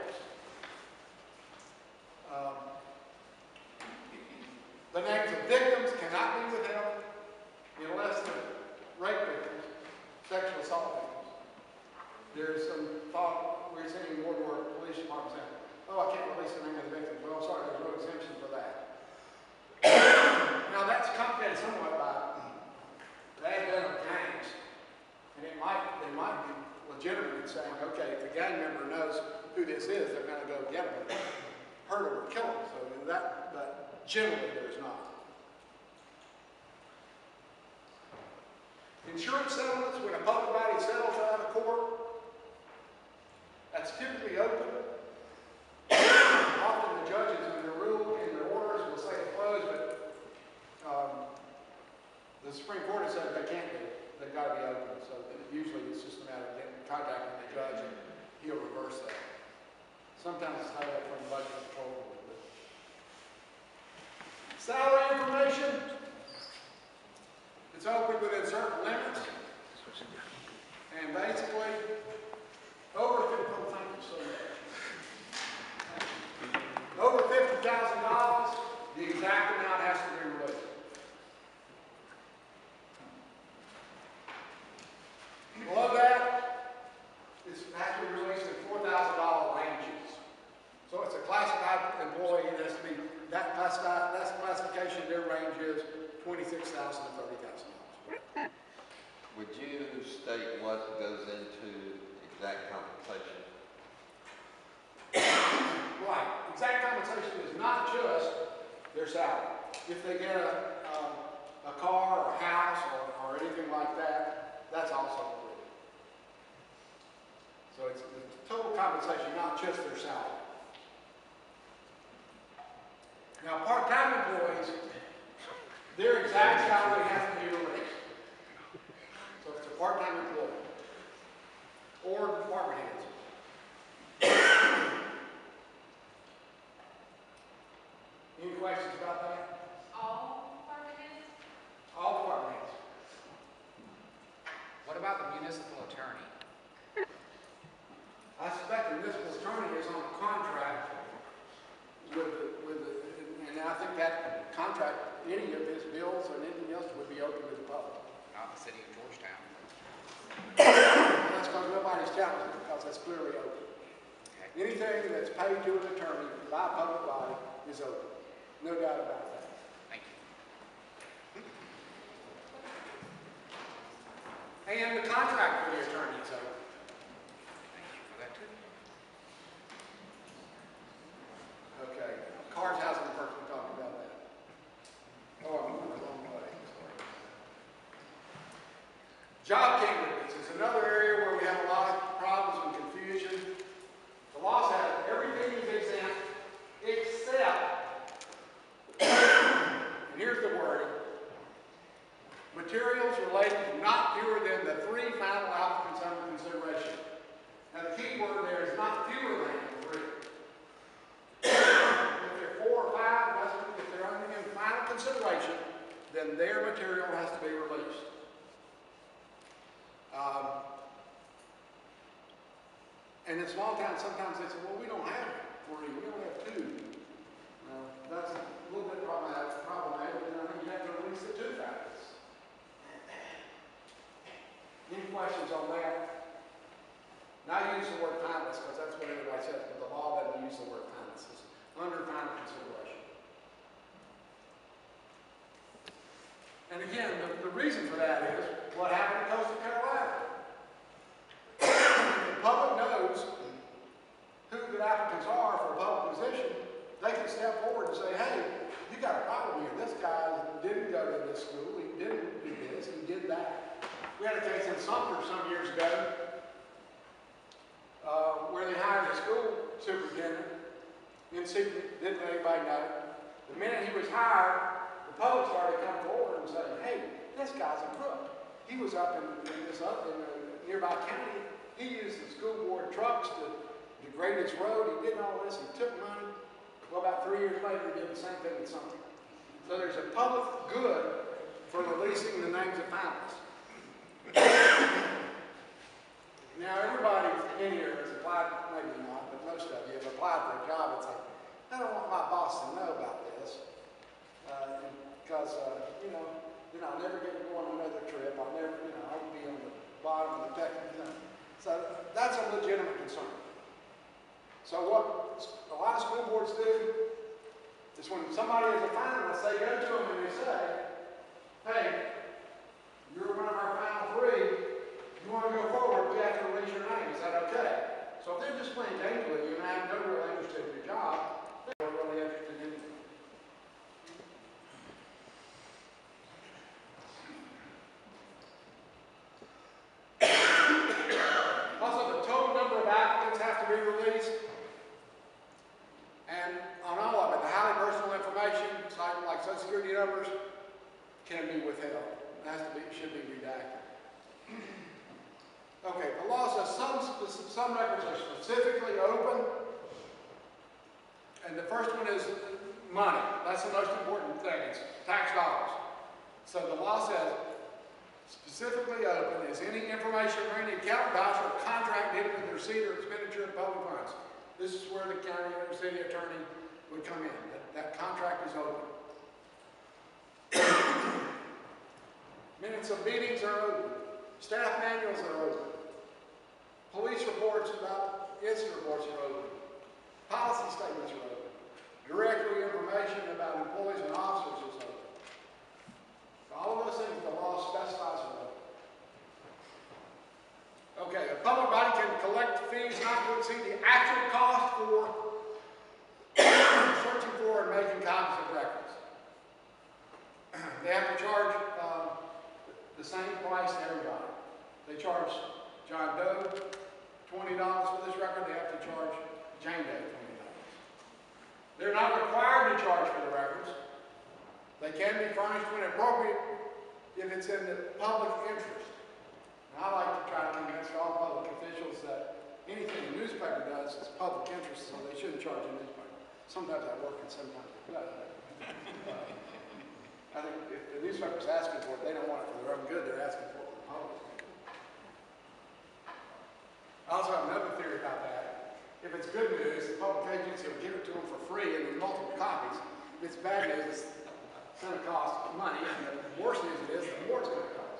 The names of victims cannot be withheld unless they're rape victims, sexual assault victims. There's some thought we're seeing more and more police departments saying, "Oh, I can't release the name of the victim." Well, sorry, there's no exemption for that. Now that's complicated somewhat by the advent of gangs, and they might be legitimate in saying, okay, if the gang member knows who this is, they're going to go get him, hurt him, or kill him. So that, but generally there's not. Insurance settlements, when a public body settles out of court, that's typically open. Often the judges, in their orders, will say it's closed, but the Supreme Court has said they can't be. They've got to be open. So usually it's just a matter of contacting the judge, and he'll reverse that. Sometimes it's tied up from budget control. Salary information. It's open within certain limits. $26,000 to $30,000. Would you state what goes into exact compensation? Right, exact compensation is not just their salary. If they get a car or a house or anything like that, that's also included. So it's the total compensation, not just their salary. Now, part-time employees, their exact salary has to be released. So it's a part-time employee or department heads. Any questions about that? All department heads? All department heads. What about the municipal attorney? I suspect the municipal attorney is on a contract and I think that contract, any of his bills or anything else would be open to the public. Not the city of Georgetown. And that's because nobody's challenging it, because that's clearly open. Okay. Anything that's paid to an attorney by a public body is open. No doubt about that. Thank you. And the contract for the attorney is open. Thank you for that too. Okay. Cars housing first, we talked about that. Oh, I'm moving a long way. Sorry. Job candidates is another area where we have a lot of problems and confusion. The law says everything is exempt except, and here's the wording, materials related to not fewer than the 3 final applicants under consideration. Now the key word there is not fewer than 3. If they're 4 or 5, if they're only in final consideration, then their material has to be released. And in small towns, sometimes they say, well, we don't have 3, we only have 2. That's a little bit problematic, and I think you have to release the 2 factors. Any questions on that? Now I use the word finalist because that's what everybody says, but the law doesn't use the word finalist. It's under final consideration. And again, the reason for that is what happened in Coastal Carolina. The public knows who the applicants are for a public position. They can step forward and say, hey, you got a problem here. This guy didn't go to this school. He didn't do this. He did that. We had a case in Sumter some years ago where they hired a school superintendent in secret, didn't let anybody know. The minute he was hired, the public started to come forward and saying, hey, this guy's a crook. He was up in a nearby county. He used the school board trucks to degrade his road. He did all this. He took money. Well, about 3 years later, he did the same thing in Sumter. So there's a public good for releasing the names of finalists. Now, everybody in here has applied, maybe not, but most of you have applied for a job and say, I don't want my boss to know about this because, then I'll never get to go on another trip. I'll never, I'll be on the bottom of the technical. So that's a legitimate concern. So what a lot of school boards do is when somebody is a finalist, they go to them and they say, hey, you're one of our final 3. You want to go forward, we have to release your name. Is that okay? So if they're just playing games with you and have no real interest in your job, they're not really interested in you. Also, the total number of applicants have to be released. And on all of it, the highly personal information, like Social Security numbers, can be withheld. It should be redacted. Okay, the law says some records are specifically open. And the first one is money. That's the most important thing. It's tax dollars. So the law says specifically open is any information or any account, voucher, or contract dealing with the receipt or expenditure of public funds. This is where the county or city attorney would come in. That contract is open. Minutes of meetings are open. Staff manuals are open. Police reports about incident reports are open. Policy statements are open. Directory information about employees and officers is open. to see the actual cost for searching for and making copies of records. They have to charge the same price to everybody. They charge John Doe $20 for this record. They have to charge Jane Doe $20. They're not required to charge for the records. They can be furnished when appropriate if it's in the public interest. And I like to try to convince all public officials that anything the newspaper does is public interest, so they shouldn't charge a newspaper. Sometimes I work and sometimes it doesn't. I think if the newspaper's asking for it, they don't want it for their own good, they're asking for it for the public. I also have another theory about that. If it's good news, the public agency will give it to them for free and in multiple copies. If it's bad news, it's going to cost money, and the worse news it is, the more it's going to cost.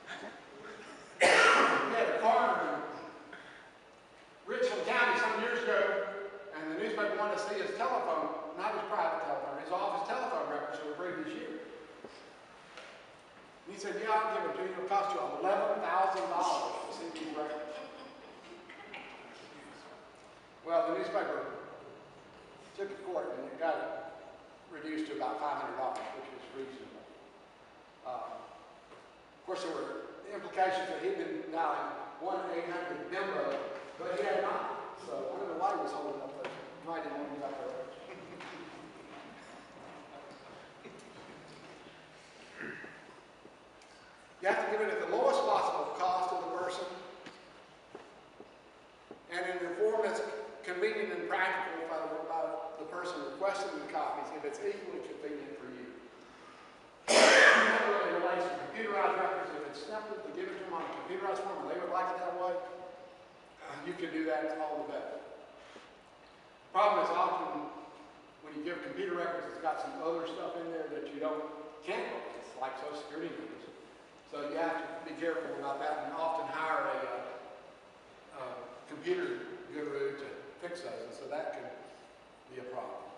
We had a farmer in Richland County some years ago, and the newspaper wanted to see his telephone, not his private telephone, his office telephone records for the previous year. And he said, yeah, I'll give it to you. It'll cost you $11,000 to see these records. Well, the newspaper took it to court and it got it reduced to about $500, which was reasonable. Of course, there were implications that he'd been dialing 1-800 Bimbo, but he had not. So I don't know why he was holding up those. He might didn't want to give out the records. You have to give it at the lowest possible cost to the person and in the form that's convenient and practical by the person requesting the copies if it's equally convenient for you. That really relates to computerized records. If it's simple to give it to them on a computerized form and they would like it that way, you can do that, it's all the better. The problem is often when you give computer records, it's got some other stuff in there that you can't replace, like Social Security numbers. So you have to be careful about that and often hire a computer guru to fix those, and so that could be a problem.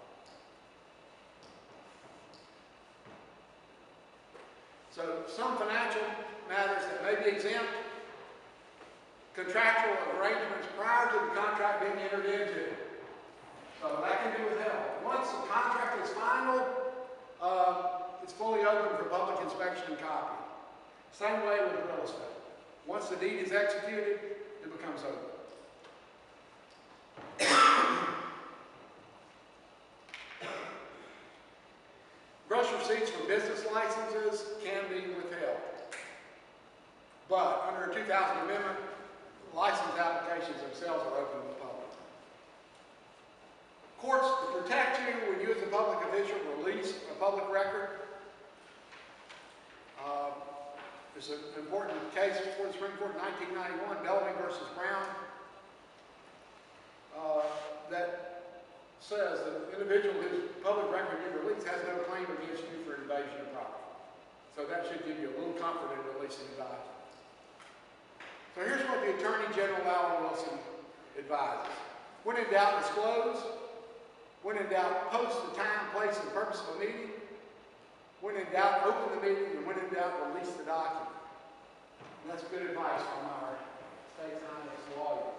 So some financial matters that may be exempt, contractual arrangements prior to the contract being entered into. So that can be withheld. Once the contract is final, it's fully open for public inspection and copy. Same way with real estate. Once the deed is executed, it becomes open. Gross receipts from business licenses can be withheld. But under a 2000 amendment, license applications themselves are open to the public. Courts protect you when you as a public official release a public record. There's an important case before the Supreme Court in 1991, Bellamy versus Brown, that says that an individual whose public record you release has no claim against you for invasion of property. So that should give you a little comfort in releasing the document. So here's what the Attorney General Alan Wilson advises. When in doubt, disclose. When in doubt, post the time, place, and purpose of a meeting. When in doubt, open the meeting, and when in doubt, release the document. And that's good advice from our state's highest lawyer.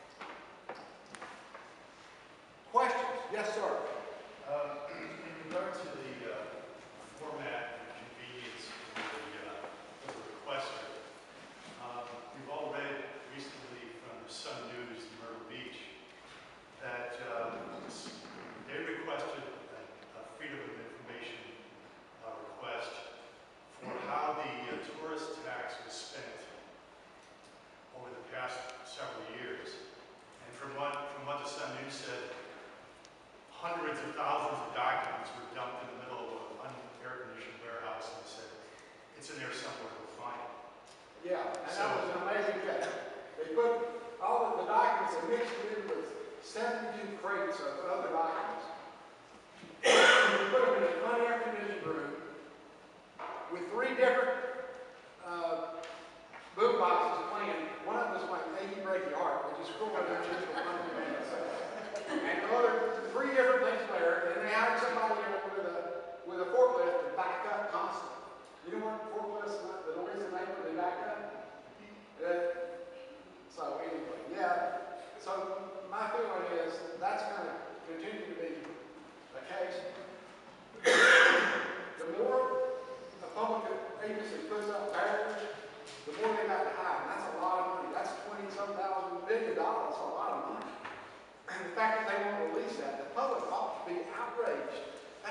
Questions? Yes, sir. In regard to the format and convenience of the requester, we've all read recently from the Sun News in Myrtle Beach that they requested a Freedom of Information request for how the tourist tax was spent over the past several years. And from what the Sun News said, hundreds of thousands of documents were dumped in the middle of an unair-conditioned warehouse, and they said, it's in there somewhere, we'll find it. Yeah, and that was an amazing case. They put all of the documents and mixed it in with 72 crates of other documents. We put them in an unair-conditioned room with 3 different boom boxes playing. One of them was playing Achy Breaky Heart, which is cool. And the other 3 different things there, and they hired somebody with a forklift to back up constantly. You know what forklifts, the noise they make when they back up? So anyway, yeah. So my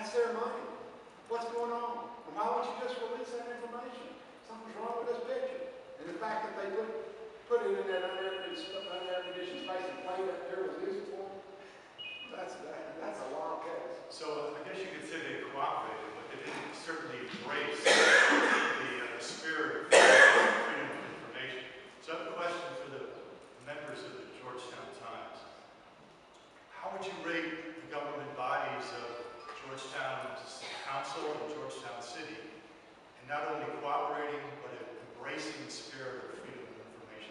That's their money. What's going on? And why won't you just release that information? Something's wrong with this picture. And the fact that they put it in that unair-conditioned space and played up there with music for them, that's a wild case. So I guess you could say they cooperated, but they didn't certainly embrace the spirit of freedom of information. So I have a question for the members of the Georgetown Times. How would you rate the government bodies of Georgetown Council and Georgetown City in not only cooperating, but embracing the spirit of freedom of information?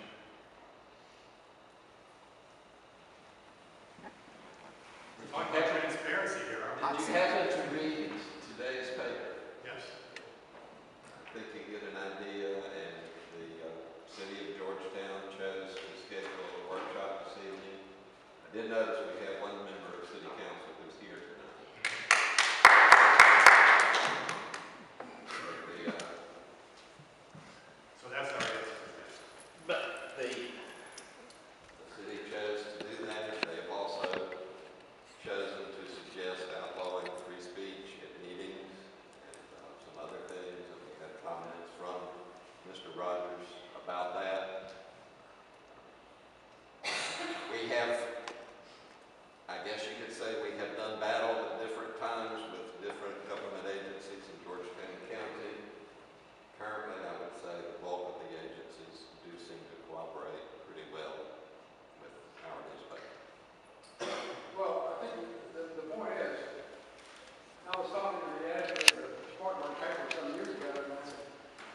We're talking about transparency here, aren't we? Did you happen to read today's paper? Yes. I think you get an idea, and the city of Georgetown chose to schedule a workshop this evening. I did notice we have one member of city council who's here tonight. So that's our answer. But the city chose to do that. They've also chosen to suggest outlawing free speech at meetings and some other things. And we had comments from Mr. Rogers about that. We have, I guess you could say, we have done battle at different times with different government agencies in Georgetown County. Currently, I would say the bulk of the agencies do seem to cooperate pretty well with our newspaper. Well, I think the point is, I was talking to the editor of the Spartanburg paper some years ago, and I said,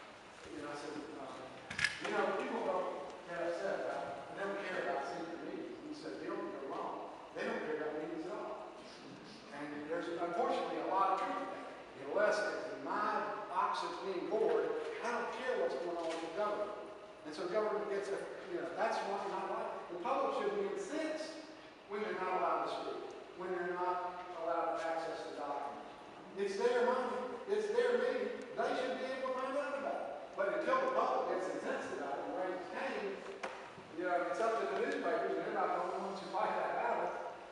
people don't get upset about, they don't care about secret meetings. He said, they don't go wrong. They don't care about meetings at all. And there's unfortunately a lot of truth in that. Unless my ox is being bored, I don't care what's going on with the government. And so government gets that's one not right. The public should be incensed when they're not allowed to speak, when they're not allowed to access the documents. It's their money, it's their meeting, they should be able to find out about it. But until the public gets incensed about it and raises cane, it's up to the newspapers, and they're not the only ones who fight that battle.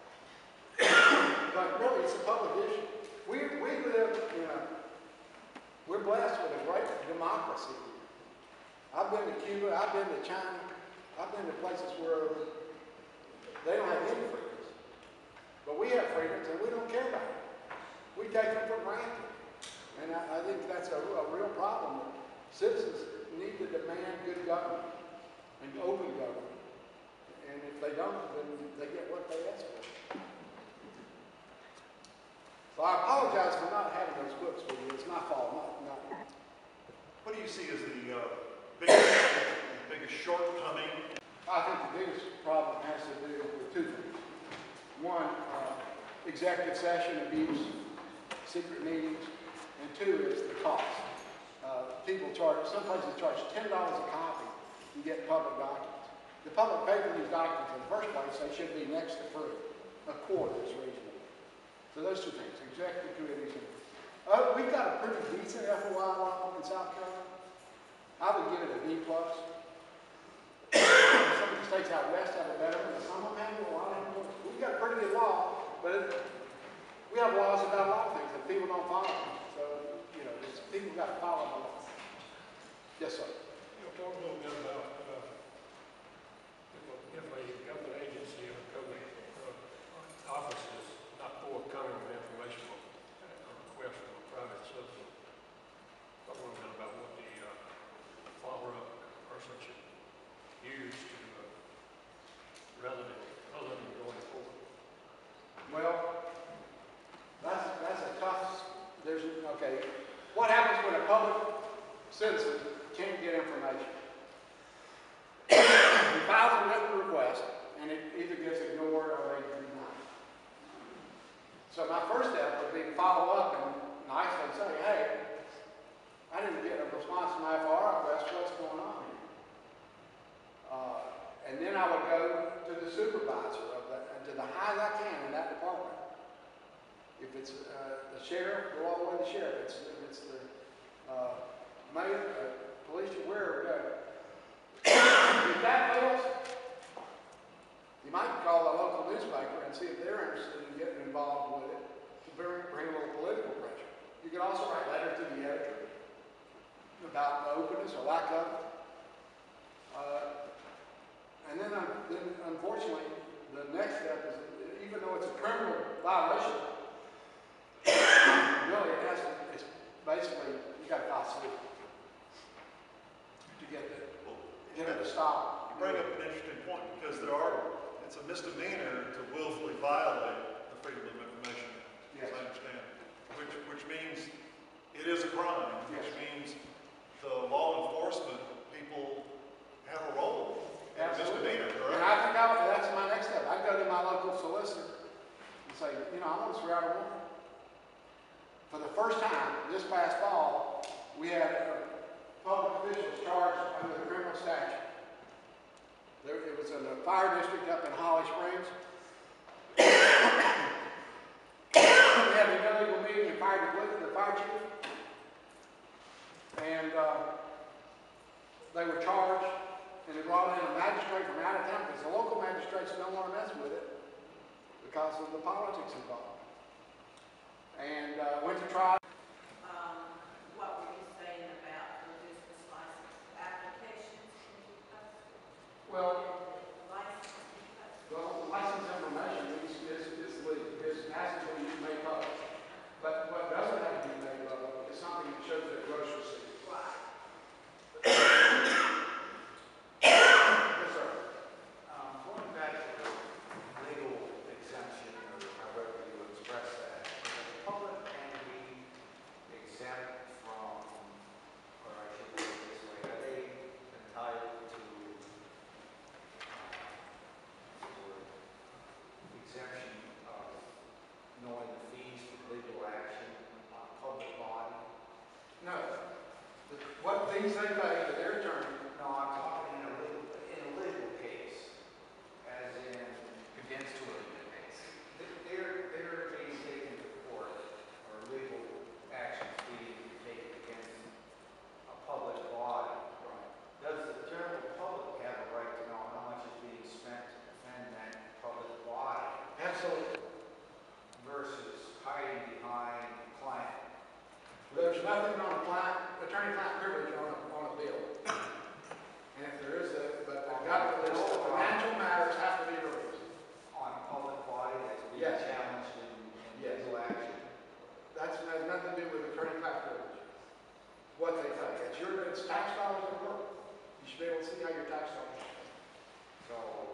But really, it's a public issue. We live, we're blessed with a great democracy. I've been to Cuba, I've been to China, I've been to places where they don't have any freedoms. But we have freedoms and we don't care about it. We take them for granted. And I think that's a real problem. Citizens need to demand good government and open government. And if they don't, then they get what they ask for. So I apologize for not having those books with you. It's my fault, not What do you see as the biggest shortcoming? I think the biggest problem has to do with two things. One, executive session abuse, secret meetings, and two is the cost. Some places charge $10 a copy to get public documents. The public pay for these documents in the first place, they should be next to free. A quarter is reasonable. So those two things, executive committees. We've got a pretty decent FOI law in South Carolina. I would give it a B+. Some of the states out west have it better, but some of them have a lot of them. We've got a pretty good law, but we have laws about a lot of things that people don't follow. So, people got to follow the law. Yes, sir. Talk a little bit about if a government agency or government office is not forthcoming with information on a request from a private citizen. Talk a little bit about what the follow-up person should use to rather than going forward. Well, that's a tough. Okay. What happens when a public citizen can't get information? He files a written request, and it either gets ignored or they deny. So my first step would be to follow up and nicely say, hey, I didn't get a response to my FR request. What's going on here? And then I would go to the supervisor of that, to the highest I can in that department. If it's the sheriff, go all the way to the sheriff. If it's the mayor, police, wherever we go. If that fails, you might call the local newspaper and see if they're interested in getting involved with it to bring a little political could also write letter to the editor about the openness or lack of it. And then unfortunately, the next step is, even though it's a criminal violation, really it has to, it's basically, you got to file suit to get it to stop. You bring up an interesting point, because it's a misdemeanor to willfully violate the Freedom of Information Act, as I understand it, which means it is a crime, which means the law enforcement people have a role in a misdemeanor, correct? And I think that's my next step. I'd go to my local solicitor and say, I want to swear out a warrant. For the first time this past fall, we had public officials charged under the criminal statute. It was in the fire district up in Holly Springs. We had an illegal meeting and fired the fire chief. And they were charged, and they brought in a magistrate from out of town, because the local magistrates don't want to mess with it because of the politics involved. And went to trial. What were you saying about the business license applications? Well, License. the license information has to be made public. But what doesn't have to be made public is something that shows that gross receipt. Right. Yes, sir. Going back to the legal exemption, or however you express that, the public can be exempt from, or I should put it this way, are they entitled to exemption of knowing the fees for legal action on public body? No. What things they pay to their attorney. No, I'm talking in a legal case, as in Condensed to a legal case. they're being taken to court, or legal actions being taken against a public body. Does the general public have a right to know how much is being spent to defend that public body Absolutely. versus hiding behind client? There's nothing on attorney-client privilege on a bill. And if there is but the financial matters have to be released. On a public body that's being Yes. challenged in Yes. legal action? That has nothing to do with attorney-client privilege. What they pay. It's tax dollars at work. You should be able to see how your tax dollars are spent. So,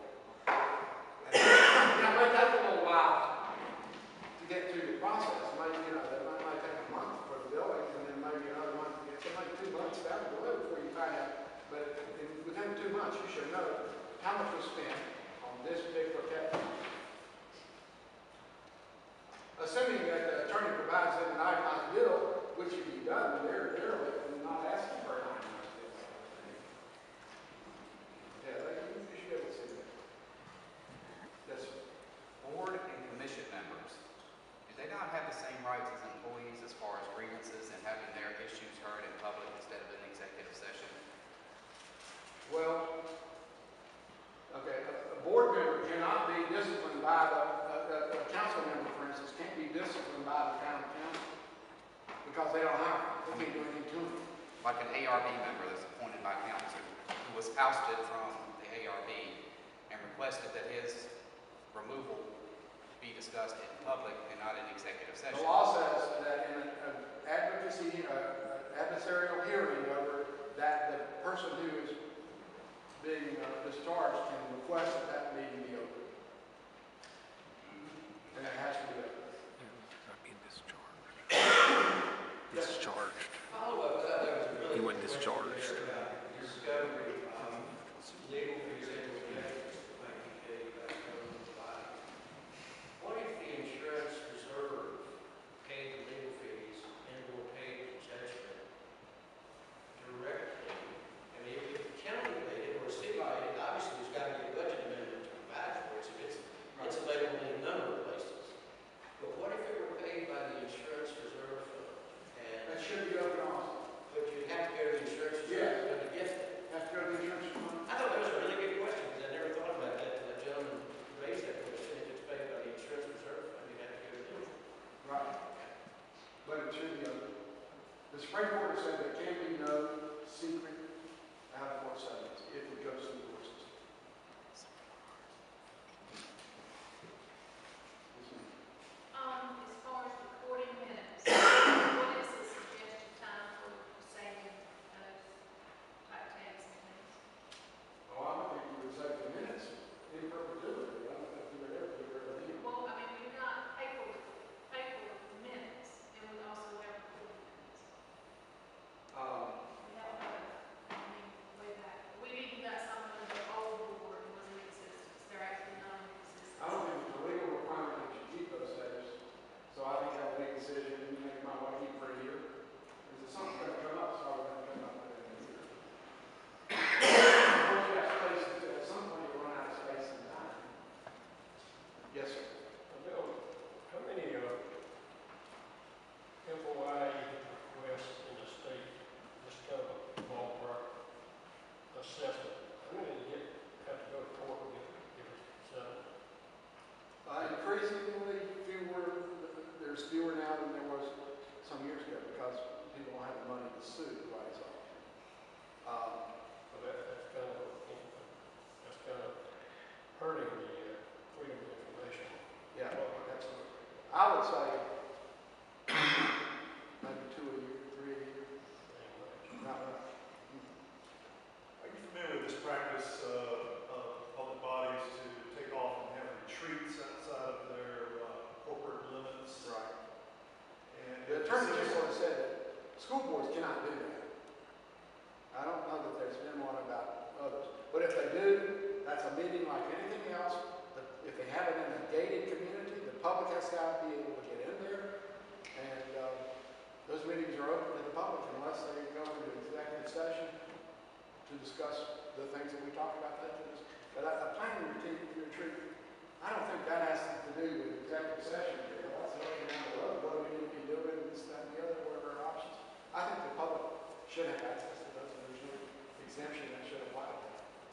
Now, it might take a little while to get through the process. That might take a month for the billing, and then maybe another month. It's like 2 months down the road before you find out. But within 2 months, you should know how much was spent on this particular case. Assuming that the attorney provides them an itemized bill, which if you've done, they're not asking for an itemized bill. Yeah, you should be able to see that. Yes, sir. Board and commission members, do they not have the same rights as employees as far as grievances and having their issues heard in public instead of an executive session? Well, okay, a board member cannot be disciplined by a council member, for instance, can't be disciplined by the town council because they don't hire them. They can't do anything to them. Like an ARB member that's appointed by council who was ousted from the ARB and requested that his removal be discussed in public and not in executive The session. law says that in an adversarial hearing over that the person who is being discharged can request that meeting be open. And it has to be open. Not being discharged. Yes. Discharged. Follow up, that was a really He wasn't good question discharged. there about discovery, legal fees and objections that might be paid by the government body. What if the insurance reserve paid the legal fees and will pay the judgment directly? I mean, if the county paid it or a city paid it, obviously there's got to be a budget say maybe 2 a year, 3 a year. Not much. Are you familiar with this practice of public bodies to take off and have retreats outside of their corporate limits? Right. And The attorney general has said that school boards cannot do that. I don't know that there's been one about others. But if they do, that's a meeting like anything else. But if they have it in a gated community, the public has got to be able to get in there. And those meetings are open to the public unless they go into executive session to discuss the things that we talked about that. But a planning retreat, I don't think that has to do with executive session. That's looking down the road, what do we need to be doing, this, that, and the other, what are our options? I think the public should have access to those, and there's no exemption that should apply to that.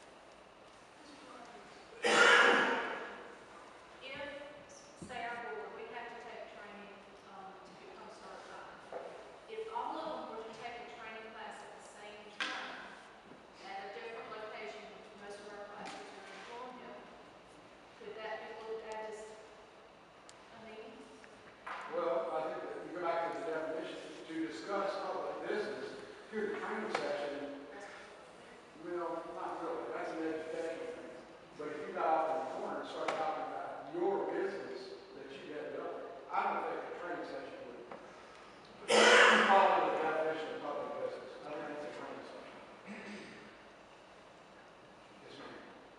If, say our board, we have to take training to become certified. If all of them were to take a training class at the same time, at a different location, which most of our classes are in Columbia, could that be looked at as a meeting? Well, I think that you go back to the definition, to discuss public business, through the training session, well, not really, that's an educational thing. But if you got off in the corner and start talking about your business that you headed up, I don't think a training session would follow the definition of public business. I don't think it's a training session. Yes, ma'am.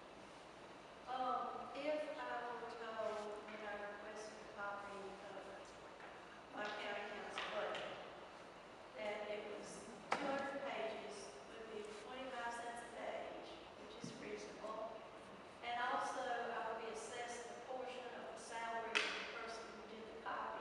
If I were told when I requested a copy of my county council budget, that it was 200 pages, would be 25 cents a page, which is reasonable. And also, I would be assessed a portion of the salary of the person who did the copy.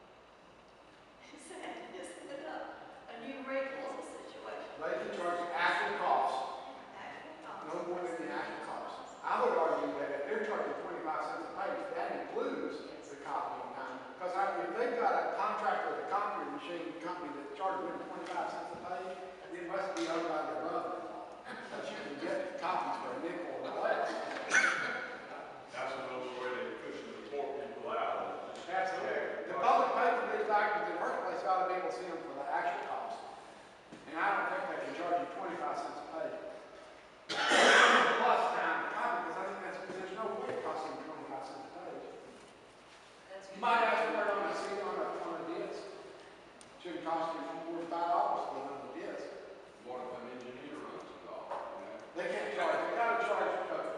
Isn't it a new wrinkle situation? They can charge actual cost, Actual cost. no more than the actual cost. I would argue that if they're charging 25 cents a page, that includes the copying time. Because if they've got a contract with a copy machine company that charges them 25 cents a page, it must be owned by their brother-in-law. But you can get copies for a nickel or less. That's another way they push the poor people out. Absolutely. The public pay for these documents in the first place, ought to be able to see them for the actual cost. And I don't think they can charge you 25 cents a page. Plus time to copy, because I think there's no way it costs them 25 cents a page. You might ask for it on a CD on a disc. Shouldn't cost you $45 to get on the disc. What if an engineer runs it off? They can't charge, they gotta charge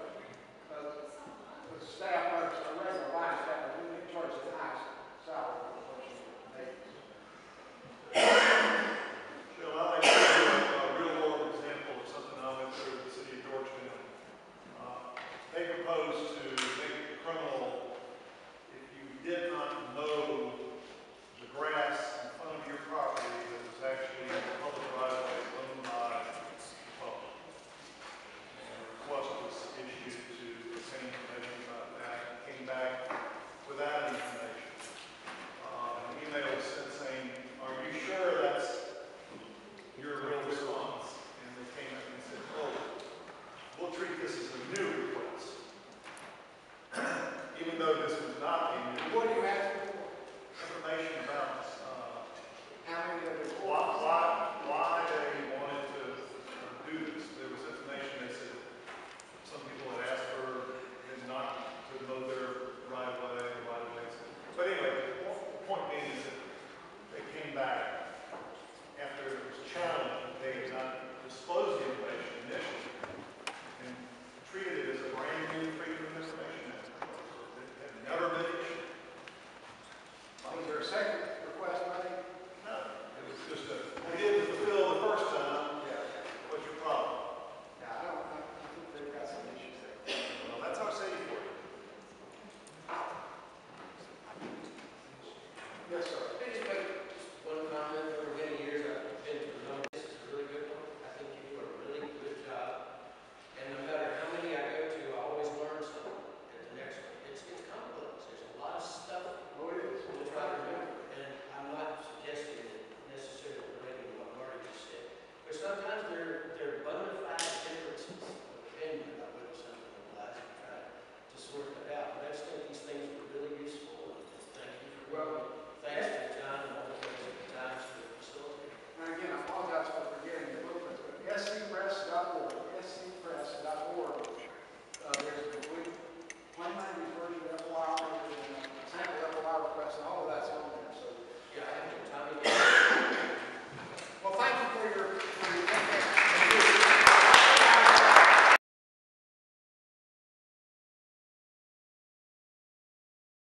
the staff, a regular line staff, they charge the highest salary for the person who makes it. Shall I like to give a real world example of something I went through in the city of Georgetown? They proposed to make it criminal if you did not mow the grass in front of your property that was actually in the public right of way owned by the public. And a request was issued to obtain information about that. Came back without information. An email was sent saying, "Are you sure that's your real response?" And they came up and said, "Oh, we'll treat this as a new request." Even though this was not a new What do you ask for? information about How many of the why they wanted to do this. There was information they said some people had asked for them not to mow their right of ways. But anyway, the point being is that they came back after it was challenged that they had not disclosed the information initially and treated it as a brand new Freedom of Information Act. It had all of that's on there, so. Yeah, I